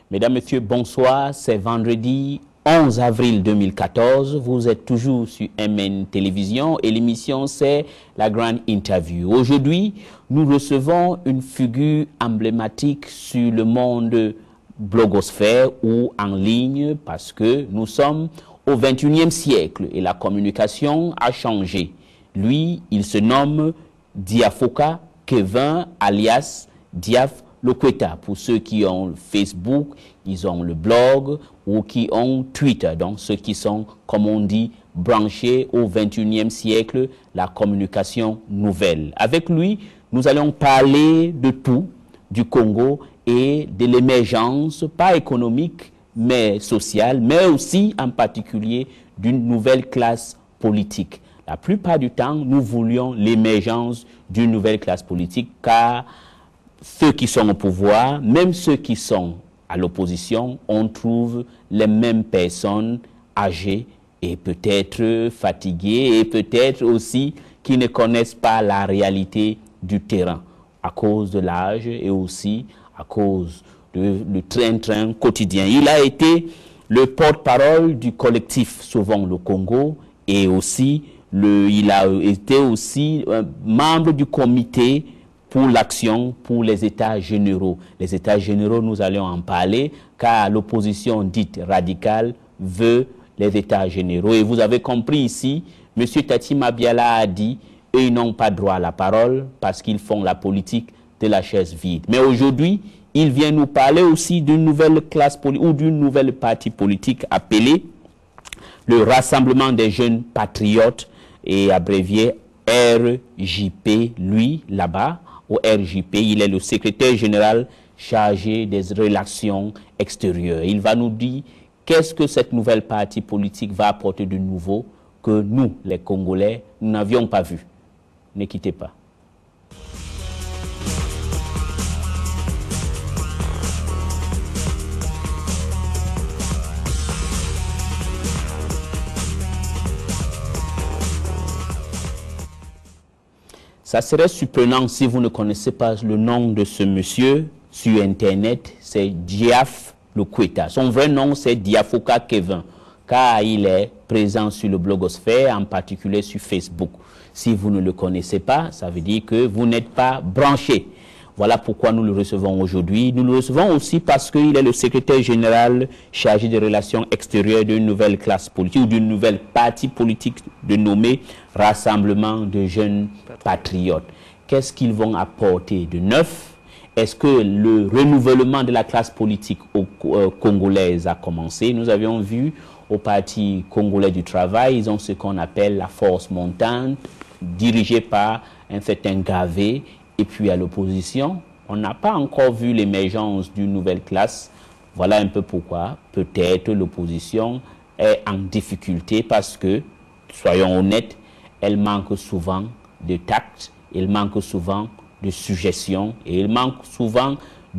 Mesdames, Messieurs, bonsoir. C'est vendredi 11 avril 2014. Vous êtes toujours sur MN Télévision et l'émission, c'est la grande interview. Aujourd'hui, nous recevons une figure emblématique sur le monde blogosphère ou en ligne parce que nous sommes au 21e siècle et la communication a changé. Lui, il se nomme Diafoka Kevin alias Diaf Loqueta. Pour ceux qui ont Facebook, ils ont le blog ou qui ont Twitter. Donc ceux qui sont, comme on dit, branchés au 21e siècle, la communication nouvelle. Avec lui, nous allons parler de tout, du Congo et de l'émergence, pas économique, mais sociale, mais aussi en particulier d'une nouvelle classe politique. La plupart du temps, nous voulions l'émergence d'une nouvelle classe politique car ceux qui sont au pouvoir, même ceux qui sont à l'opposition, on trouve les mêmes personnes âgées et peut-être fatiguées et peut-être aussi qui ne connaissent pas la réalité du terrain à cause de l'âge et aussi à cause du train-train quotidien. Il a été le porte-parole du collectif Sauvons le Congo et aussi il a été aussi membre du comité pour l'action pour les États généraux. Les États généraux, nous allons en parler, car l'opposition dite radicale veut les États généraux. Et vous avez compris ici, M. Tati Mabiala a dit, eux, ils n'ont pas droit à la parole parce qu'ils font la politique de la chaise vide. Mais aujourd'hui, il vient nous parler aussi d'une nouvelle classe politique ou d'une nouvelle parti politique appelée le Rassemblement des Jeunes Patriotes et abrévié RJP, lui, là-bas, au RJP, il est le secrétaire général chargé des relations extérieures. Il va nous dire qu'est-ce que cette nouvelle partie politique va apporter de nouveau que nous, les Congolais, nous n'avions pas vu. Ne quittez pas. Ça serait surprenant si vous ne connaissez pas le nom de ce monsieur sur Internet, c'est Diaf Loqueta. Son vrai nom, c'est Diafoka Kevin, car il est présent sur le blogosphère, en particulier sur Facebook. Si vous ne le connaissez pas, ça veut dire que vous n'êtes pas branché. Voilà pourquoi nous le recevons aujourd'hui. Nous le recevons aussi parce qu'il est le secrétaire général chargé des relations extérieures d'une nouvelle classe politique ou d'une nouvelle parti politique dénommée Rassemblement de Jeunes Patriotes. Qu'est-ce qu'ils vont apporter de neuf? Est-ce que le renouvellement de la classe politique congolaise a commencé? Nous avions vu au Parti congolais du travail, ils ont ce qu'on appelle la force montante, dirigée par un certain Gavé. Et puis à l'opposition, on n'a pas encore vu l'émergence d'une nouvelle classe. Voilà un peu pourquoi peut-être l'opposition est en difficulté parce que, soyons honnêtes, elle manque souvent de tact, elle manque souvent de suggestion et elle manque souvent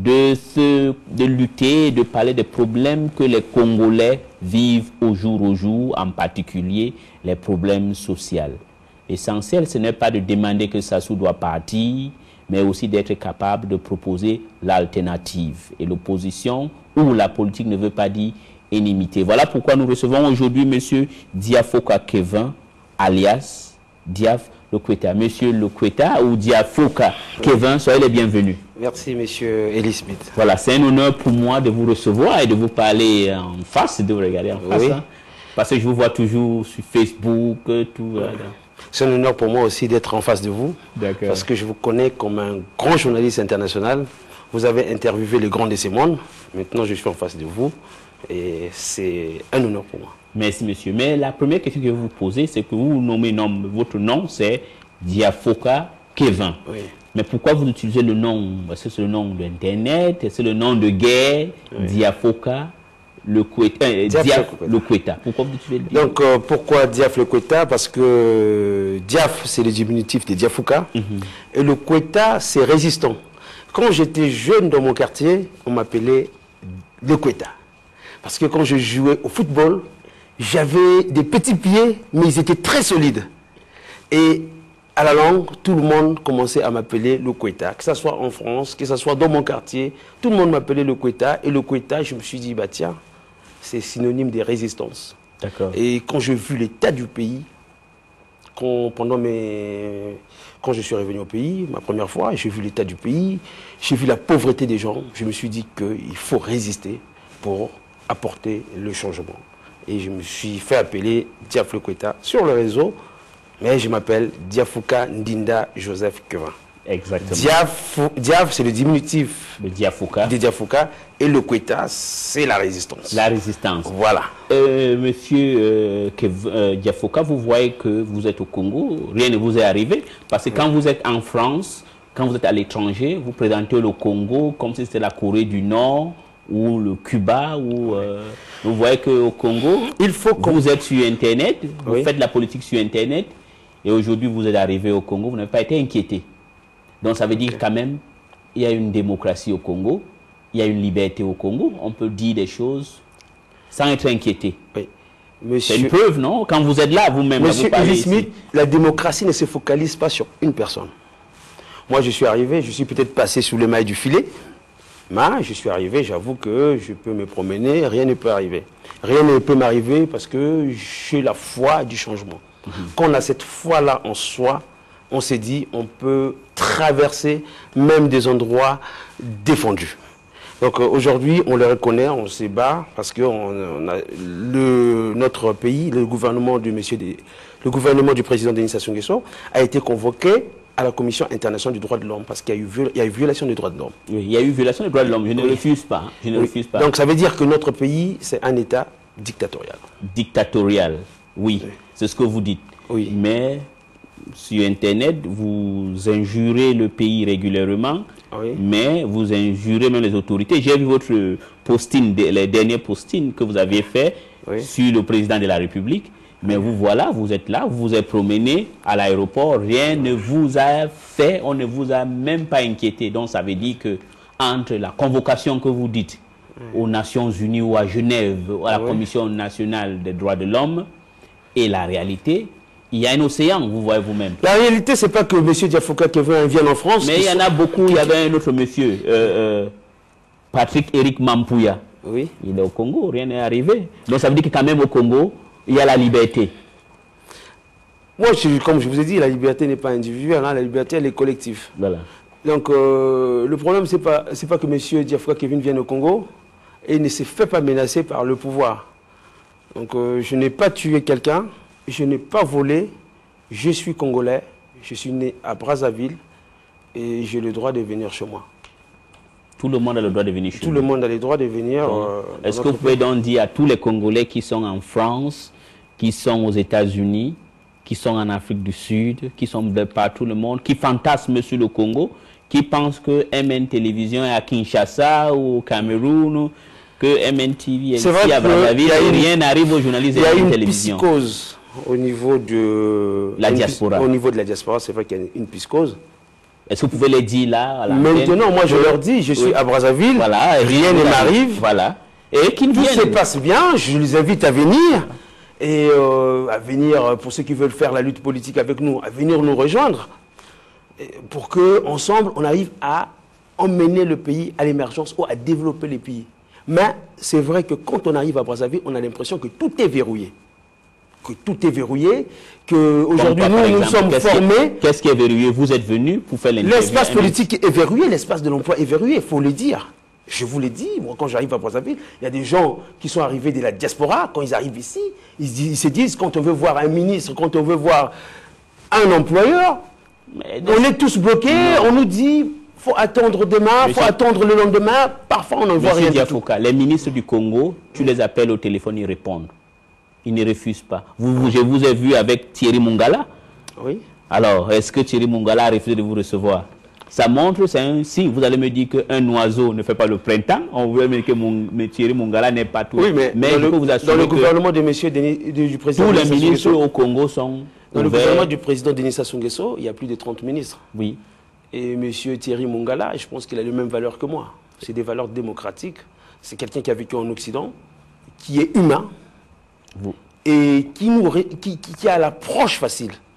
de lutter, de parler des problèmes que les Congolais vivent au jour, en particulier les problèmes sociaux. L'essentiel, ce n'est pas de demander que Sassou doit partir, mais aussi d'être capable de proposer l'alternative. Et l'opposition ou la politique ne veut pas dire inimité. Voilà pourquoi nous recevons aujourd'hui M. Diafoka Kevin, alias Diaf Loqueta. M. Loqueta ou Diafoka Kevin, soyez les bienvenus. Merci, M. Elie Smith. Voilà, c'est un honneur pour moi de vous recevoir et de vous parler en face, de vous regarder en face. Oui. Hein, parce que je vous vois toujours sur Facebook, tout. C'est un honneur pour moi aussi d'être en face de vous, parce que je vous connais comme un grand journaliste international. Vous avez interviewé les grands de ce monde. Maintenant, je suis en face de vous et c'est un honneur pour moi. Merci, monsieur. Mais la première question que je vais vous poser, c'est que vous nommez votre nom, c'est Diafoka Kevin. Oui. Mais pourquoi vous utilisez le nom? Est-ce que c'est le nom d'Internet? C'est le nom de guerre? Oui. Diafoka Loqueta. Pourquoi vous utilisez le Donc, pourquoi Diaf Loqueta? Parce que Diaf, c'est le diminutif de Diafoka. Et Loqueta, c'est résistant. Quand j'étais jeune dans mon quartier, on m'appelait Loqueta. Parce que quand je jouais au football, j'avais des petits pieds, mais ils étaient très solides. Et à la langue, tout le monde commençait à m'appeler le Kweta. Que ce soit en France, que ce soit dans mon quartier, tout le monde m'appelait le Kweta. Et le Kweta, je me suis dit, bah tiens, c'est synonyme de résistance. D'accord. Et quand j'ai vu l'état du pays, quand je suis revenu au pays, ma première fois, j'ai vu l'état du pays, j'ai vu la pauvreté des gens, je me suis dit qu'il faut résister pour apporter le changement. Et je me suis fait appeler Diaf le Kweta sur le réseau, mais je m'appelle Diafouka Ndinda Joseph Kevin. Exactement. Diaf, c'est le diminutif de Diafouka. Et le Kweta, c'est la résistance. La résistance. Voilà. Monsieur Diafouka, vous voyez que vous êtes au Congo, rien ne vous est arrivé, parce que quand vous êtes en France, quand vous êtes à l'étranger, vous présentez le Congo comme si c'était la Corée du Nord ou le Cuba, ou vous voyez qu'au Congo, vous êtes sur Internet, vous faites la politique sur Internet, et aujourd'hui vous êtes arrivé au Congo, vous n'avez pas été inquiété. Donc ça veut dire quand même, il y a une démocratie au Congo, il y a une liberté au Congo, on peut dire des choses sans être inquiété. Oui. C'est une preuve, non? Quand vous êtes là, vous-même, Monsieur vous parlez Smith, la démocratie ne se focalise pas sur une personne. Moi, je suis arrivé, je suis peut-être passé sous les mailles du filet, mais je suis arrivé, j'avoue que je peux me promener, rien ne peut arriver. Rien ne peut m'arriver parce que j'ai la foi du changement. Quand on a cette foi-là en soi, on s'est dit, on peut traverser même des endroits défendus. Donc aujourd'hui, on le reconnaît, on se bat parce que notre pays, le gouvernement du président Denis Sassou Nguesso a été convoqué à la Commission internationale du droit de l'homme parce qu'il y a eu violation des droits de l'homme. Oui, il y a eu violation des droits de l'homme, je ne refuse pas. Je ne refuse pas. Donc ça veut dire que notre pays, c'est un État dictatorial. Dictatorial, oui. C'est ce que vous dites. Oui. Mais sur Internet, vous injurez le pays régulièrement, mais vous injurez même les autorités. J'ai vu votre posting, les derniers postings que vous aviez fait sur le président de la République. Mais vous voilà, vous êtes là, vous vous êtes promené à l'aéroport, rien ne vous a fait, on ne vous a même pas inquiété. Donc ça veut dire que entre la convocation que vous dites aux Nations Unies ou à Genève, à la Commission nationale des droits de l'homme, et la réalité, il y a un océan, vous voyez vous-même. La réalité, c'est pas que M. Diafouka Kevin vienne en France. Mais il y en a beaucoup, il y avait un autre monsieur, Patrick Eric Mampouya. Oui. Il est au Congo, rien n'est arrivé. Donc ça veut dire que quand même au Congo, il y a la liberté. Moi, comme je vous ai dit, la liberté n'est pas individuelle, hein, la liberté, elle est collective. Voilà. Donc, le problème, c'est pas que M. Diafouka Kevin vienne au Congo et ne se fait pas menacer par le pouvoir. Donc, je n'ai pas tué quelqu'un, je n'ai pas volé, je suis congolais, je suis né à Brazzaville et j'ai le droit de venir chez moi. Tout le monde a le droit de venir chez Tout le monde a le droit de venir. Est-ce que vous pouvez donc dire à tous les Congolais qui sont en France, qui sont aux États-Unis, qui sont en Afrique du Sud, qui sont de partout le monde, qui fantasment sur le Congo, qui pensent que MN Télévision est à Kinshasa ou au Cameroun, que MN TV est ici à Brazzaville, et rien n'arrive aux journalistes de MN Télévision. Il y a une psychose au niveau de la diaspora. Au niveau de la diaspora, c'est vrai qu'il y a une psychose. Est-ce que vous pouvez les dire là à maintenant, moi je leur dis, je suis à Brazzaville, rien ne m'arrive. Voilà. Et qu'ils viennent. Tout se passe bien, je les invite à venir. Et à venir, pour ceux qui veulent faire la lutte politique avec nous, à venir nous rejoindre. Pour qu'ensemble, on arrive à emmener le pays à l'émergence ou à développer les pays. Mais c'est vrai que quand on arrive à Brazzaville, on a l'impression que tout est verrouillé. Qu'aujourd'hui, nous sommes formés. Qu'est-ce qui est verrouillé? Vous êtes venus pour faire l'interview. L'espace politique est verrouillé, l'espace de l'emploi est verrouillé, il faut le dire. Je vous l'ai dit, moi quand j'arrive à Brazzaville, il y a des gens qui sont arrivés de la diaspora, quand ils arrivent ici, ils se disent, quand on veut voir un ministre, quand on veut voir un employeur, on est tous bloqués, on nous dit, il faut attendre demain, il faut attendre le lendemain, parfois on n'en voit rien du tout. Les ministres du Congo, tu les appelles au téléphone, ils répondent. Ils ne refusent pas. Je vous ai vu avec Thierry Mungala. Oui. Alors, est-ce que Thierry Mungala a refusé de vous recevoir? Ça montre, c'est un signe. Vous allez me dire qu'un oiseau ne fait pas le printemps. On veut me dire que Thierry Mungala n'est pas tout. Oui, mais dans le gouvernement de du président tous les ministres au Congo sont dans le gouvernement du président Denis Sassou Nguesso, il y a plus de 30 ministres. Oui. Et M. Thierry Mungala, je pense qu'il a les mêmes valeurs que moi. C'est des valeurs démocratiques. C'est quelqu'un qui a vécu en Occident, qui est humain. Et qui a l'approche facile.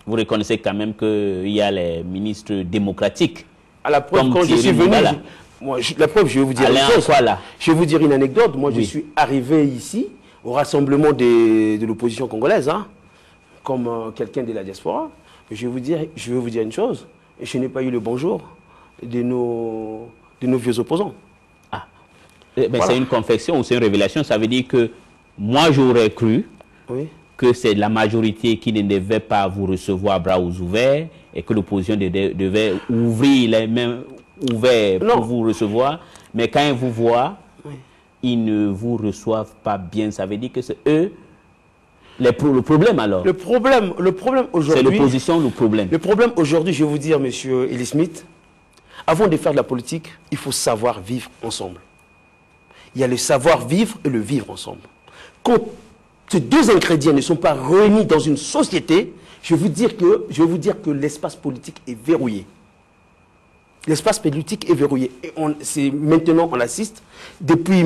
Vous reconnaissez quand même qu'il y a les ministres démocratiques. À la preuve, comme quand je Thierry suis venu, Mungala. la preuve, je vais vous dire Alain une chose. Akwala. Je vais vous dire une anecdote. Moi, je Oui. suis arrivé ici au rassemblement de l'opposition congolaise, hein, comme quelqu'un de la diaspora. Je vais vous dire une chose. Je n'ai pas eu le bonjour de nos vieux opposants. Ah. Ben, Voilà. c'est une confession ou c'est une révélation. Ça veut dire que moi, j'aurais cru Oui. que c'est la majorité qui ne devait pas vous recevoir à bras ouverts et que l'opposition devait ouvrir les mains ouvertes Non. pour vous recevoir. Mais quand ils vous voient, ils ne vous reçoivent pas bien. Ça veut dire que c'est eux le problème alors. Le problème C'est aujourd'hui... l'opposition le problème. Le problème aujourd'hui, je vais vous dire, monsieur Eli Smith, avant de faire de la politique, il faut savoir vivre ensemble. Il y a le savoir-vivre et le vivre ensemble. Quand ces deux ingrédients ne sont pas réunis dans une société, je vais vous dire que l'espace politique est verrouillé. L'espace politique est verrouillé. Et maintenant, on assiste, depuis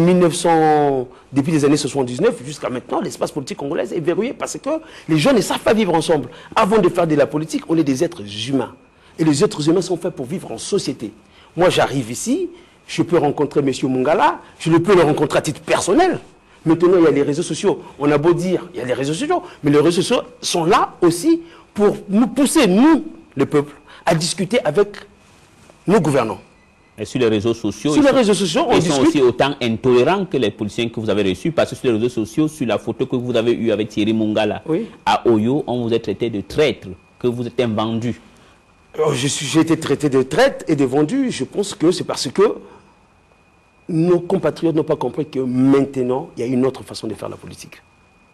les années 79 jusqu'à maintenant, l'espace politique congolais est verrouillé parce que les gens ne savent pas vivre ensemble. Avant de faire de la politique, on est des êtres humains. Et les êtres humains sont faits pour vivre en société. Moi, j'arrive ici, je peux rencontrer M. Mungala, je peux le rencontrer à titre personnel. Maintenant, il y a les réseaux sociaux. On a beau dire, il y a les réseaux sociaux, mais les réseaux sociaux sont là aussi pour nous pousser, nous, le peuple, à discuter avec nos gouvernants. Et sur les réseaux sociaux, Sur les réseaux sociaux, on ils sont discute. aussi autant intolérants que les politiciens que vous avez reçus, parce que sur les réseaux sociaux, sur la photo que vous avez eue avec Thierry Mungala, Oui. à Oyo, on vous a traité de traître, que vous êtes un vendu. J'ai été traité de traite et de vendu. Je pense que c'est parce que nos compatriotes n'ont pas compris que maintenant, il y a une autre façon de faire la politique.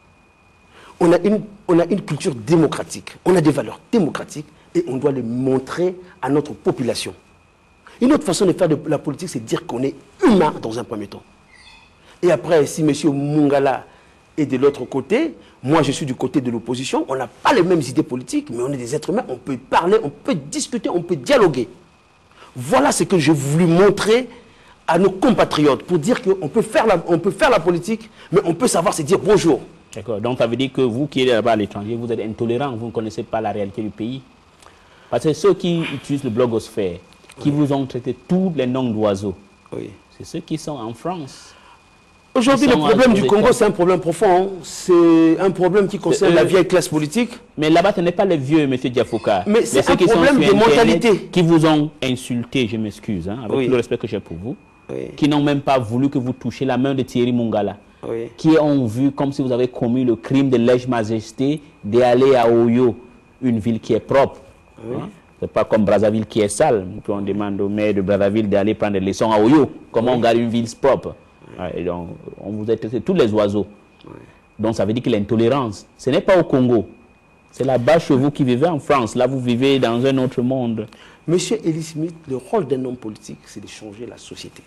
On a une culture démocratique, on a des valeurs démocratiques et on doit les montrer à notre population. Une autre façon de faire de la politique, c'est de dire qu'on est humain dans un premier temps. Et après, si M. Mungala est de l'autre côté, moi je suis du côté de l'opposition, on n'a pas les mêmes idées politiques, mais on est des êtres humains, on peut parler, on peut discuter, on peut dialoguer. Voilà ce que j'ai voulu montrer à nos compatriotes, pour dire qu'on peut faire la politique, mais on peut savoir se dire bonjour. D'accord. Donc ça veut dire que vous qui êtes là-bas à l'étranger, vous êtes intolérant, vous ne connaissez pas la réalité du pays. Parce que ceux qui utilisent le blogosphère, qui vous ont traité tous les noms d'oiseaux, Oui. c'est ceux qui sont en France. Aujourd'hui, Ils le sont problème en du État. Congo, c'est un problème profond. Hein. C'est un problème qui concerne la vieille classe politique. Mais là-bas, ce n'est pas les vieux, M. Diafouka. Mais c'est ceux un qui sont problème sur de Internet, mentalité. qui vous ont insulté, je m'excuse, hein, avec Oui. tout le respect que j'ai pour vous, Oui. qui n'ont même pas voulu que vous touchiez la main de Thierry Mungala, Oui. qui ont vu comme si vous avez commis le crime de lèse-majesté d'aller à Oyo, une ville qui est propre. Hein. C'est pas comme Brazzaville qui est sale. Puis on demande au maire de Brazzaville d'aller prendre des leçons à Oyo. Comment on garde une ville propre. Ouais, et donc, on vous a traité tous les oiseaux. Donc ça veut dire que l'intolérance, ce n'est pas au Congo. C'est là-bas chez vous qui vivez en France. Là, vous vivez dans un autre monde. Monsieur Eli Smith, le rôle d'un homme politique, c'est de changer la société.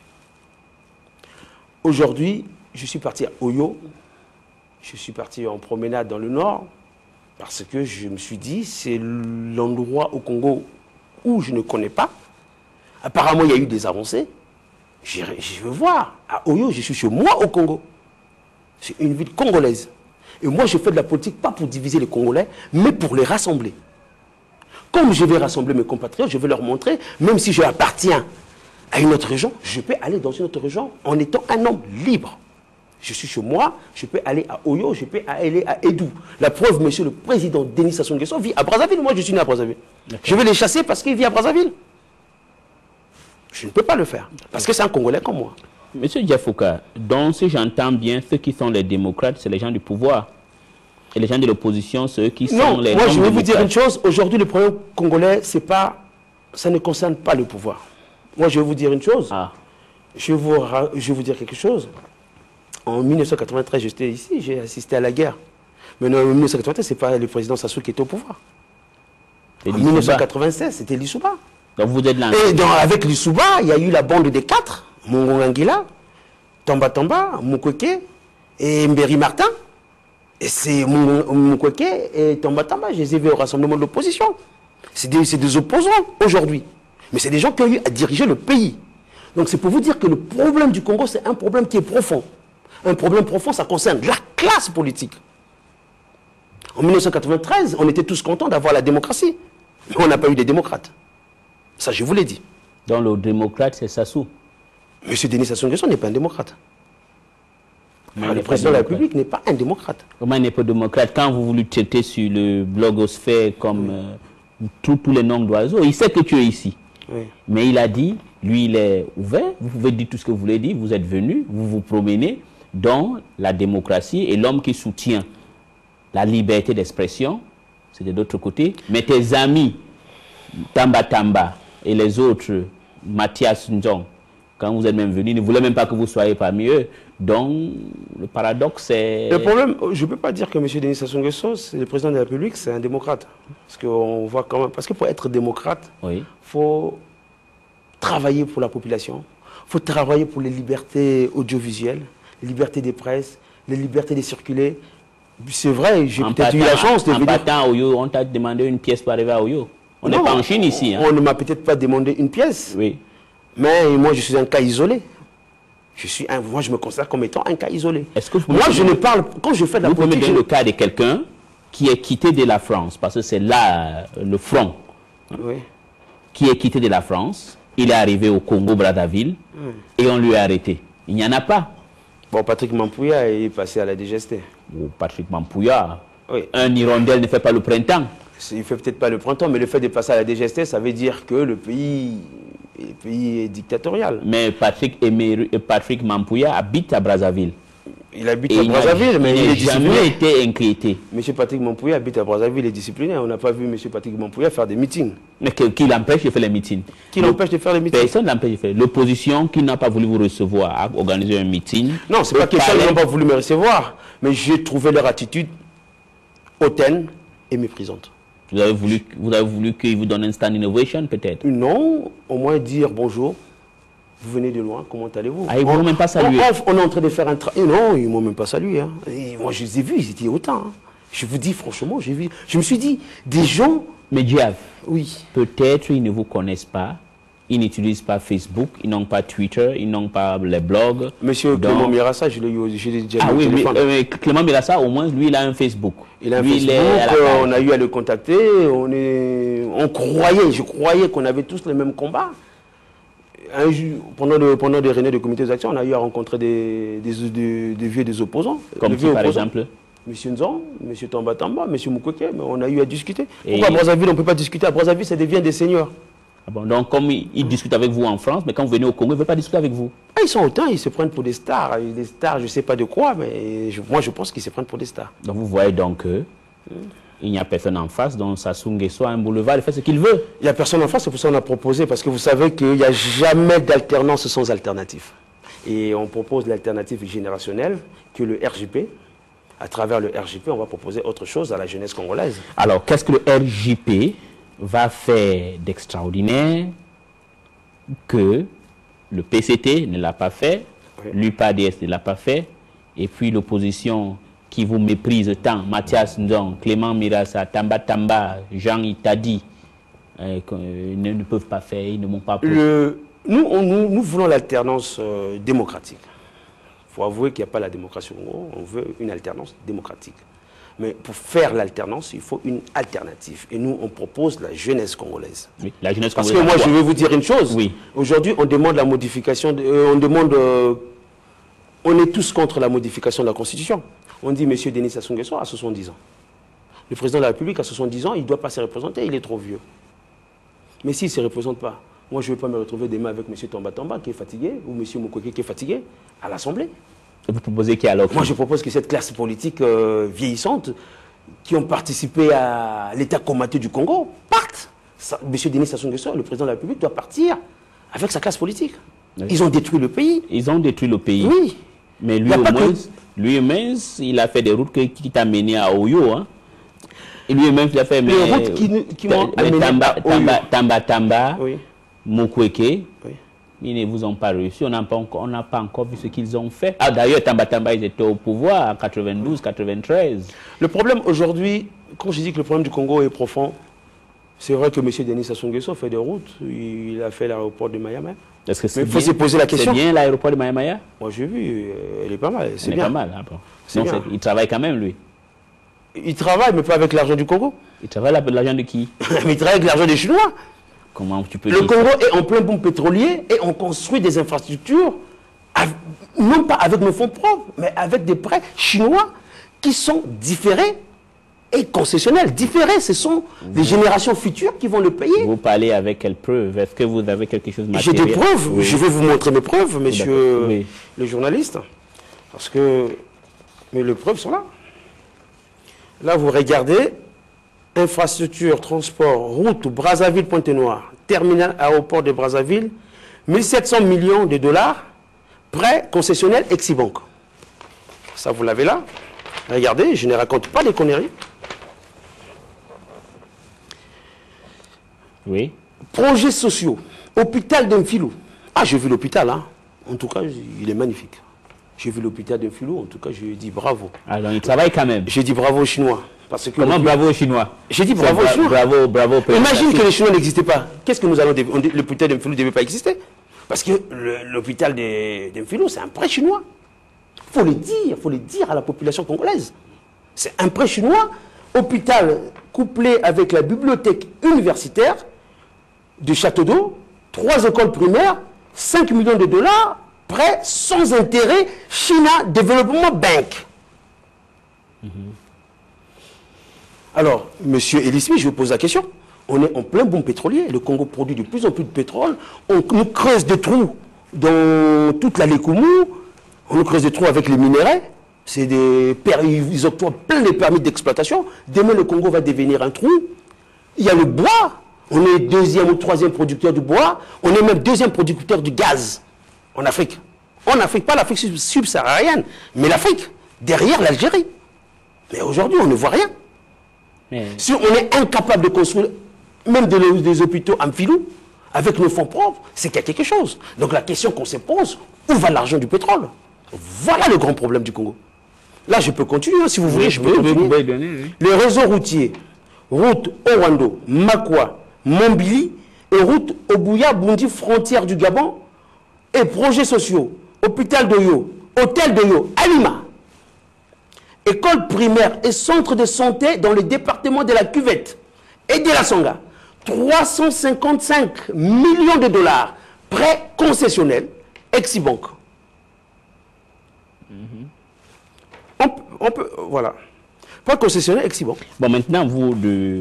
Aujourd'hui, je suis parti à Oyo. Je suis parti en promenade dans le nord. Parce que je me suis dit, c'est l'endroit au Congo où je ne connais pas. Apparemment, il y a eu des avancées. Je veux voir. À Oyo, je suis chez moi au Congo. C'est une ville congolaise. Et moi, je fais de la politique pas pour diviser les Congolais, mais pour les rassembler. Comme je vais rassembler mes compatriotes, je vais leur montrer, même si je appartiens à une autre région, je peux aller dans une autre région en étant un homme libre. Je suis chez moi, je peux aller à Oyo, je peux aller à Edou. La preuve, monsieur le président Denis Sassou Nguesso vit à Brazzaville. Moi, je suis né à Brazzaville. Je vais les chasser parce qu'il vit à Brazzaville. Je ne peux pas le faire, parce que c'est un Congolais comme moi. Monsieur Diafouka, donc si j'entends bien, ceux qui sont les démocrates, c'est les gens du pouvoir. Et les gens de l'opposition, ceux qui sont les moi je vais non-démocrates. vous dire une chose. Aujourd'hui, le problème congolais, c'est pas, ça ne concerne pas le pouvoir. Moi, je vais vous dire une chose. Ah. Je vais vous dire quelque chose. En 1993, j'étais ici, j'ai assisté à la guerre. Mais en 1993, ce n'est pas le président Sassou qui était au pouvoir. Et En Lissouba. 1996, c'était Lissouba. Donc vous êtes là. Et avec Lissouba, il y a eu la bande des quatre. Mongongangila, Tamba Tamba, Mukwege et Mberi Martin. Et c'est Mukwege et Tamba Tamba, je les ai vus au rassemblement de l'opposition. C'est des opposants aujourd'hui. Mais c'est des gens qui ont eu à diriger le pays. Donc c'est pour vous dire que le problème du Congo, c'est un problème qui est profond. Un problème profond, ça concerne la classe politique. En 1993, on était tous contents d'avoir la démocratie. Mais on n'a pas eu des démocrates. Ça, je vous l'ai dit. Donc le démocrate, c'est Sassou. Monsieur Denis Sassou Nguesso n'est pas un démocrate. Le président de la République n'est pas un démocrate. Comment il n'est pas démocrate? Quand vous voulez traiter sur le blogosphère comme tous les noms d'oiseaux, il sait que tu es ici. Oui. Mais il a dit, lui, il est ouvert. Vous pouvez dire tout ce que vous voulez dire. Vous êtes venu, vous vous promenez dans la démocratie et l'homme qui soutient la liberté d'expression, c'est de l'autre côté. Mais tes amis, Tamba Tamba et les autres, Mathias Njong, quand vous êtes même venu, ne voulaient même pas que vous soyez parmi eux. Donc, le paradoxe, c'est... Le problème, je ne peux pas dire que M. Denis Sassou Nguesso, le président de la République, c'est un démocrate. Parce qu'on voit quand même... Parce que pour être démocrate, il faut travailler pour la population, il faut travailler pour les libertés audiovisuelles, les libertés des presses, les libertés de circuler. C'est vrai, j'ai peut-être eu la chance de venir... En partant à Oyo, on t'a demandé une pièce pour arriver à Oyo. On n'est pas en Chine ici. Hein. On ne m'a peut-être pas demandé une pièce. Oui. Mais moi, je suis un cas isolé. Moi, je me considère comme étant un cas isolé. Moi, je ne parle... Quand je fais de la politique... Vous pouvez me donner le cas de quelqu'un qui est quitté de la France, parce que c'est là le front, qui est quitté de la France, il est arrivé au Congo-Brazzaville, et on lui a arrêté. Il n'y en a pas. Bon, Patrick Mampouya est passé à la DGST. Patrick Mampouya, un hirondelle ne fait pas le printemps. Il ne fait peut-être pas le printemps, mais le fait de passer à la DGST, ça veut dire que le pays est dictatorial. Mais Patrick Mampouya habite à Brazzaville. Il habite à Brazzaville, mais il n'a jamais été inquiété. M. Patrick Mampouya habite à Brazzaville, il est discipliné. On n'a pas vu M. Patrick Mampouya faire des meetings. Mais qui l'empêche de faire les meetings? Qui l'empêche de faire les meetings? Personne ne l'empêche de faire. L'opposition qui n'a pas voulu vous recevoir a organisé un meeting. Non, ce n'est pas question qu'ils n'ont pas voulu me recevoir. Mais j'ai trouvé leur attitude hautaine et méprisante. Vous avez voulu qu'ils vous donnent un stand innovation, peut-être? Non, au moins dire bonjour. Vous venez de loin, comment allez-vous? Ah, ils ne m'ont même pas salué. On est en train de faire un travail. Non, ils ne m'ont même pas salué. Hein. Et moi, je les ai vus, ils étaient autant. Hein. Je vous dis, franchement, j'ai vu. Je me suis dit, des gens... Mais Diav, oui. Peut-être ils ne vous connaissent pas. Ils n'utilisent pas Facebook, ils n'ont pas Twitter, ils n'ont pas les blogs. Monsieur Clément Mirassa, je l'ai déjà vu au téléphone. Mais Clément Mirassa, au moins, lui, il a un Facebook. Il a un Facebook, on a eu à le contacter, je croyais qu'on avait tous les mêmes combats. Un jour, pendant des réunions de comité d'action, on a eu à rencontrer des vieux des opposants. Comme qui, par exemple? Monsieur Nzon, monsieur Tamba Tamba, monsieur Mukwege, mais on a eu à discuter. Pourquoi à Brazzaville, on ne peut pas discuter? À Brazzaville, ça devient des seigneurs. Ah bon, donc, comme ils discutent avec vous en France, mais quand vous venez au Congo, ils ne veulent pas discuter avec vous? Ils sont autant, ils se prennent pour des stars. Des stars, je ne sais pas de quoi, mais moi, je pense qu'ils se prennent pour des stars. Donc, vous voyez donc il n'y a personne en face, donc Sassou Nguesso a un boulevard, il fait ce qu'il veut. Il n'y a personne en face, c'est pour ça qu'on a proposé, parce que vous savez qu'il n'y a jamais d'alternance sans alternative. Et on propose l'alternative générationnelle, que le RJP. À travers le RJP, on va proposer autre chose à la jeunesse congolaise. Alors, qu'est-ce que le RJP va faire d'extraordinaire que le PCT ne l'a pas fait, l'UPADS ne l'a pas fait, et puis l'opposition qui vous méprise tant, Mathias Ndong, Clément Mirassa, Tamba Tamba, Jean Itadi, ne peuvent pas faire, ils ne m'ont pas... Nous voulons l'alternance démocratique. Il faut avouer qu'il n'y a pas la démocratie au Congo, on veut une alternance démocratique. Mais pour faire l'alternance, il faut une alternative. Et nous, on propose la jeunesse congolaise. Oui, la jeunesse congolaise. Parce que moi, je vais vous dire une chose. Oui. Aujourd'hui, on demande la modification, on est tous contre la modification de la Constitution. On dit, M. Denis Sassou Nguesso a 70 ans. Le président de la République a 70 ans, il ne doit pas se représenter, il est trop vieux. Mais s'il ne se représente pas, moi, je ne vais pas me retrouver demain avec M. Tamba Tamba qui est fatigué, ou M. Mukwege qui est fatigué, à l'Assemblée. Et vous proposez qui alors? Moi, je propose que cette classe politique vieillissante, qui ont participé à l'état comateux du Congo, parte. M. Denis Sassou Nguesso, le président de la République, doit partir avec sa classe politique. Oui. Ils ont détruit le pays. Ils ont détruit le pays. Oui. Mais lui-même, il a fait des routes qui t'a mené à Oyo. Hein. Et lui-même, il a fait... Les routes qui m'ont amené à Oyo. Tamba, oui. Mukwege, oui. Ils ne vous ont pas réussi. On n'a pas encore vu ce qu'ils ont fait. Ah, d'ailleurs, Tamba Tamba, ils étaient au pouvoir en 92, 93. Le problème aujourd'hui, quand je dis que le problème du Congo est profond, c'est vrai que M. Denis Sassou Nguesso fait des routes. Il a fait l'aéroport de Mayamé. Est-ce que c'est il faut se poser la question. C'est bien l'aéroport de Mayamaya? Moi, j'ai vu. Elle est pas mal. C'est bien. Pas mal. Hein, bon. Donc, il travaille quand même, lui. Ils travaillent, mais pas avec l'argent du Congo. Ils travaillent avec l'argent de qui? Mais ils travaillent avec l'argent des Chinois. Comment tu peux Le dire Congo est en plein boom pétrolier et on construit des infrastructures, non pas avec nos fonds propres, mais avec des prêts chinois qui sont différés et concessionnels. Différés, ce sont les générations futures qui vont le payer. Vous parlez avec quelle preuve? Est-ce que vous avez quelque chose de J'ai matériel? des preuves. Oui. Je vais vous montrer mes preuves, monsieur Oui. le journaliste. Parce que mais les preuves sont là. Là, vous regardez, infrastructure, transport, route, Brazzaville-Pointe-Noire, terminal aéroport de Brazzaville, 1700 millions de dollars, prêt concessionnel Exibank. Ça, vous l'avez là. Regardez, je ne raconte pas des conneries. Oui. Projets sociaux, hôpital d'Enfilou. Ah, j'ai vu l'hôpital, hein. En tout cas, il est magnifique. J'ai vu l'hôpital d'Enfilou, en tout cas, je dis bravo. Alors, ils travaillent quand même. J'ai dit bravo aux Chinois. Parce que Comment bravo aux Chinois? J'ai dit bravo aux Chinois. Bravo, bravo. Imagine que les Chinois n'existaient pas. Qu'est-ce que nous allons... L'hôpital d'Enfilou ne devait pas exister. Parce que l'hôpital d'Enfilou, c'est un prêt chinois. Il faut le dire à la population congolaise. C'est un prêt chinois. Hôpital couplé avec la bibliothèque universitaire de Château d'Eau, 3 écoles primaires, 5 millions de dollars, prêt sans intérêt, China Development Bank. Alors, monsieur Elie Smith, je vous pose la question. On est en plein boom pétrolier. Le Congo produit de plus en plus de pétrole. On nous creuse des trous dans toute la Lékoumou. On nous creuse des trous avec les minéraux. C'est des ils octroient plein de permis d'exploitation. Demain, le Congo va devenir un trou. Il y a le bois. On est 2e ou 3e producteur du bois. On est même 2e producteur du gaz en Afrique. En Afrique, pas l'Afrique subsaharienne, mais l'Afrique, derrière l'Algérie. Mais aujourd'hui, on ne voit rien. Mais... Si on est incapable de construire même des hôpitaux en filou, avec nos fonds propres, c'est qu'il y a quelque chose. Donc la question qu'on se pose, où va l'argent du pétrole? Voilà le grand problème du Congo. Là, je peux continuer, hein, si vous voulez, je peux continuer. Les réseaux routiers, route Orlando, Makwa, Mombili, et route Obuya-Bundi, frontière du Gabon, et projets sociaux, hôpital d'Oyo, hôtel d'Oyo, Alima, école primaire et centre de santé dans le département de la Cuvette et de la Songa. 355 millions de dollars, prêts concessionnels, Exibank. On peut, voilà. Prêt concessionnel, Exibank. Bon, maintenant, vous,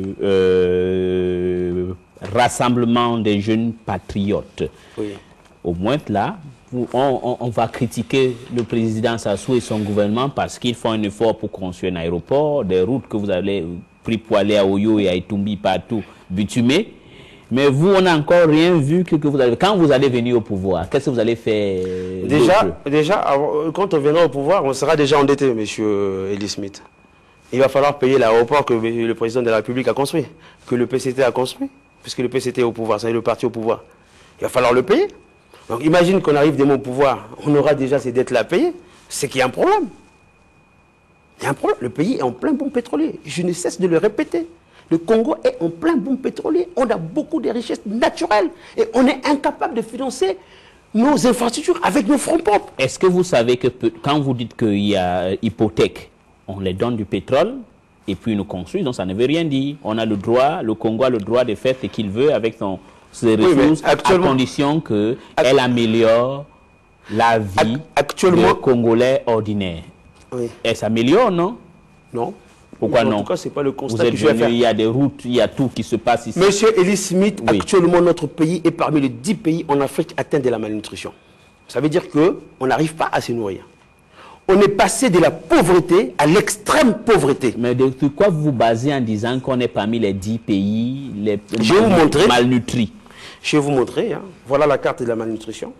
rassemblement des jeunes patriotes. Oui. Au moins, là, on va critiquer le président Sassou et son gouvernement parce qu'ils font un effort pour construire un aéroport, des routes que vous avez pris pour aller à Oyo et à Itumbi partout, bitumées. Mais vous, on n'a encore rien vu que vous allez... Quand vous allez venir au pouvoir, qu'est-ce que vous allez faire? Déjà, quand on viendra au pouvoir, on sera déjà endetté, monsieur Elie Smith. Il va falloir payer l'aéroport que le président de la République a construit, que le PCT a construit, puisque le PCT est au pouvoir, c'est le parti au pouvoir. Il va falloir le payer. Donc imagine qu'on arrive demain au pouvoir, on aura déjà ces dettes-là à payer, c'est qu'il y a un problème. Il y a un problème. Le pays est en plein boom pétrolier. Je ne cesse de le répéter. Le Congo est en plein boom pétrolier. On a beaucoup de richesses naturelles et on est incapable de financer nos infrastructures avec nos fonds propres. Est-ce que vous savez que quand vous dites qu'il y a hypothèque, on les donne du pétrole et puis ils nous construisent, donc ça ne veut rien dire. On a le droit, le Congo a le droit de faire ce qu'il veut avec ses ressources, à condition qu'elle améliore la vie des Congolais ordinaires. Oui. Elle s'améliore, non? Non. Pourquoi non? En tout cas, ce n'est pas le constat que je vais faire. Il y a des routes, il y a tout qui se passe ici. Monsieur Elie Smith, oui. Actuellement, notre pays est parmi les 10 pays en Afrique atteints de la malnutrition. Ça veut dire qu'on n'arrive pas à se nourrir. On est passé de la pauvreté à l'extrême pauvreté. Mais de quoi vous vous basez en disant qu'on est parmi les 10 pays les malnutris? Je vais vous montrer. Hein. Voilà la carte de la malnutrition.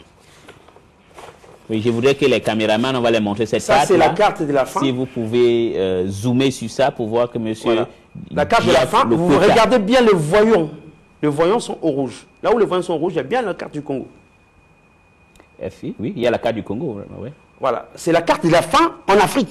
Oui, je voudrais que les caméramans, on va les montrer cette carte. Ça, c'est la carte de la faim. Si vous pouvez zoomer sur ça pour voir que monsieur... Voilà. La carte de la faim, vous regardez bien les voyants. Les voyants sont au rouge. Là où les voyants sont au rouge, il y a bien la carte du Congo. FI, oui, il y a la carte du Congo. Ouais. Voilà, c'est la carte de la faim en Afrique.